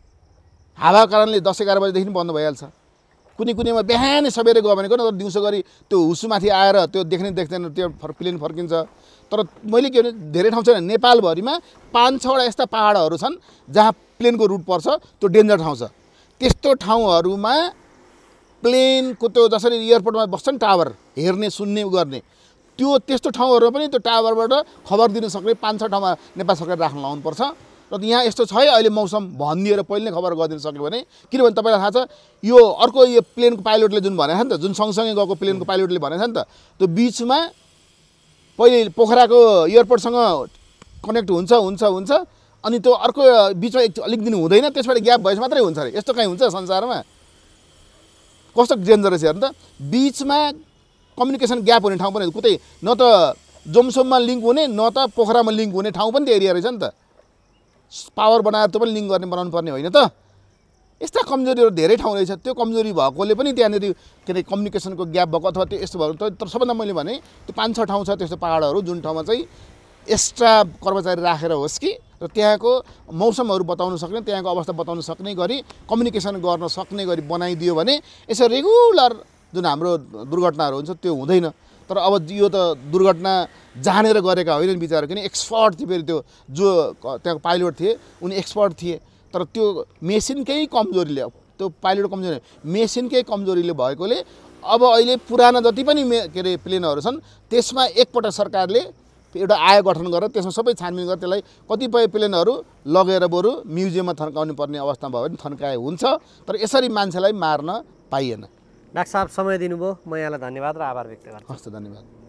हावा कारणले दस एघार बजीदेखि बन्द भइहाल्छ, कुनै कुनैमा बिहानै सबेरै गयो भनेको न दिउँसो गरी त्यो हुसुमाथि आएर त्यो देख्ने देख्दैन त्यो प्लेन फर्किन्छ। तर मैले के भने धेरै ठाउँ छैन, नेपालभरिमा पाँच छवटा यस्ता पहाडहरू छन् जहाँ प्लेनको रुट पर्छ, त्यो डेन्जर ठाउँ छ। त्यस्तो ठाउँहरूमा प्लेनको त्यो जसरी एयरपोर्टमा बस्छन् टावर हेर्ने सुन्ने गर्ने, त्यो त्यस्तो ठाउँहरूमा पनि त्यो टावरबाट खबर दिन सक्ने पाँच छ ठाउँमा नेपाल सरकार राख्न लाउनुपर्छ। र यहाँ यस्तो छ है अहिले मौसम भनिदिएर पहिले नै खबर गरिदिन सक्यो भने, किनभने तपाईँलाई थाहा छ यो अर्को यो प्लेनको पाइलटले जुन भनेको छ नि त, जुन सँगसँगै गएको प्लेनको पाइलटले भनेको छ नि त, त्यो बिचमा पहिले पोखराको एयरपोर्टसँग कनेक्ट हुन्छ हुन्छ हुन्छ अनि त्यो अर्को बिचमा एक अलिक दिन हुँदैन, त्यसबाट ग्याप भएपछि मात्रै हुन्छ अरे। यस्तो कहीँ हुन्छ संसारमा? कस्तो डेन्जरस हेर्नु त, बिचमा कम्युनिकेसन ग्याप हुने ठाउँ पनि कतै न त जोमसोममा लिङ्क हुने न त पोखरामा लिङ्क हुने ठाउँ पनि त्यो एरिया रहेछ नि त। पावर बनाएर त्यो पनि लिङ्क गर्ने बनाउनु पर्ने होइन त। यस्ता कमजोरीहरू धेरै ठाउँ रहेछ, त्यो कमजोरी भएकोले पनि त्यहाँनिर के अरे कम्युनिकेसनको ग्याप भएको अथवा त्यो यस्तो भएको। तर सबभन्दा मैले भने त्यो पाँच छ ठाउँ छ त्यस्तो पहाडहरू जुन ठाउँमा चाहिँ एक्स्ट्रा कर्मचारी राखेर होस् कि र त्यहाँको मौसमहरू बताउन सक्ने, त्यहाँको अवस्था बताउन सक्ने गरी कम्युनिकेसन गर्न सक्ने गरी बनाइदियो भने यसो रेगुलर जुन हाम्रो दुर्घटनाहरू हुन्छ त्यो हुँदैन। तर अब यो त दुर्घटना जानेर गरेका होइन बिचारा, किन एक्सपर्ट थिए फेरि त्यो जो त्यहाँको पाइलट थिए उनी एक्सपर्ट थिए, तर त्यो मेसिनकै कमजोरीले, त्यो पाइलट कमजोरी मेसिनकै कमजोरीले भएकोले अब अहिले पुराना जति पनि मे के अरे प्लेनहरू छन् त्यसमा एकपल्ट सरकारले एउटा आयोग गठन गरेर त्यसमा सबै छानबिन गरेर त्यसलाई कतिपय प्लेनहरू लगेर बरु म्युजियममा थन्काउनु पर्ने अवस्थामा भयो भने थन्काए हुन्छ, तर यसरी मान्छेलाई मार्न पाइएन। डाक्टर साहब समय दिनुभयो, म यहाँलाई धन्यवाद र आभार व्यक्त गर्छु। हस् त, धन्यवाद।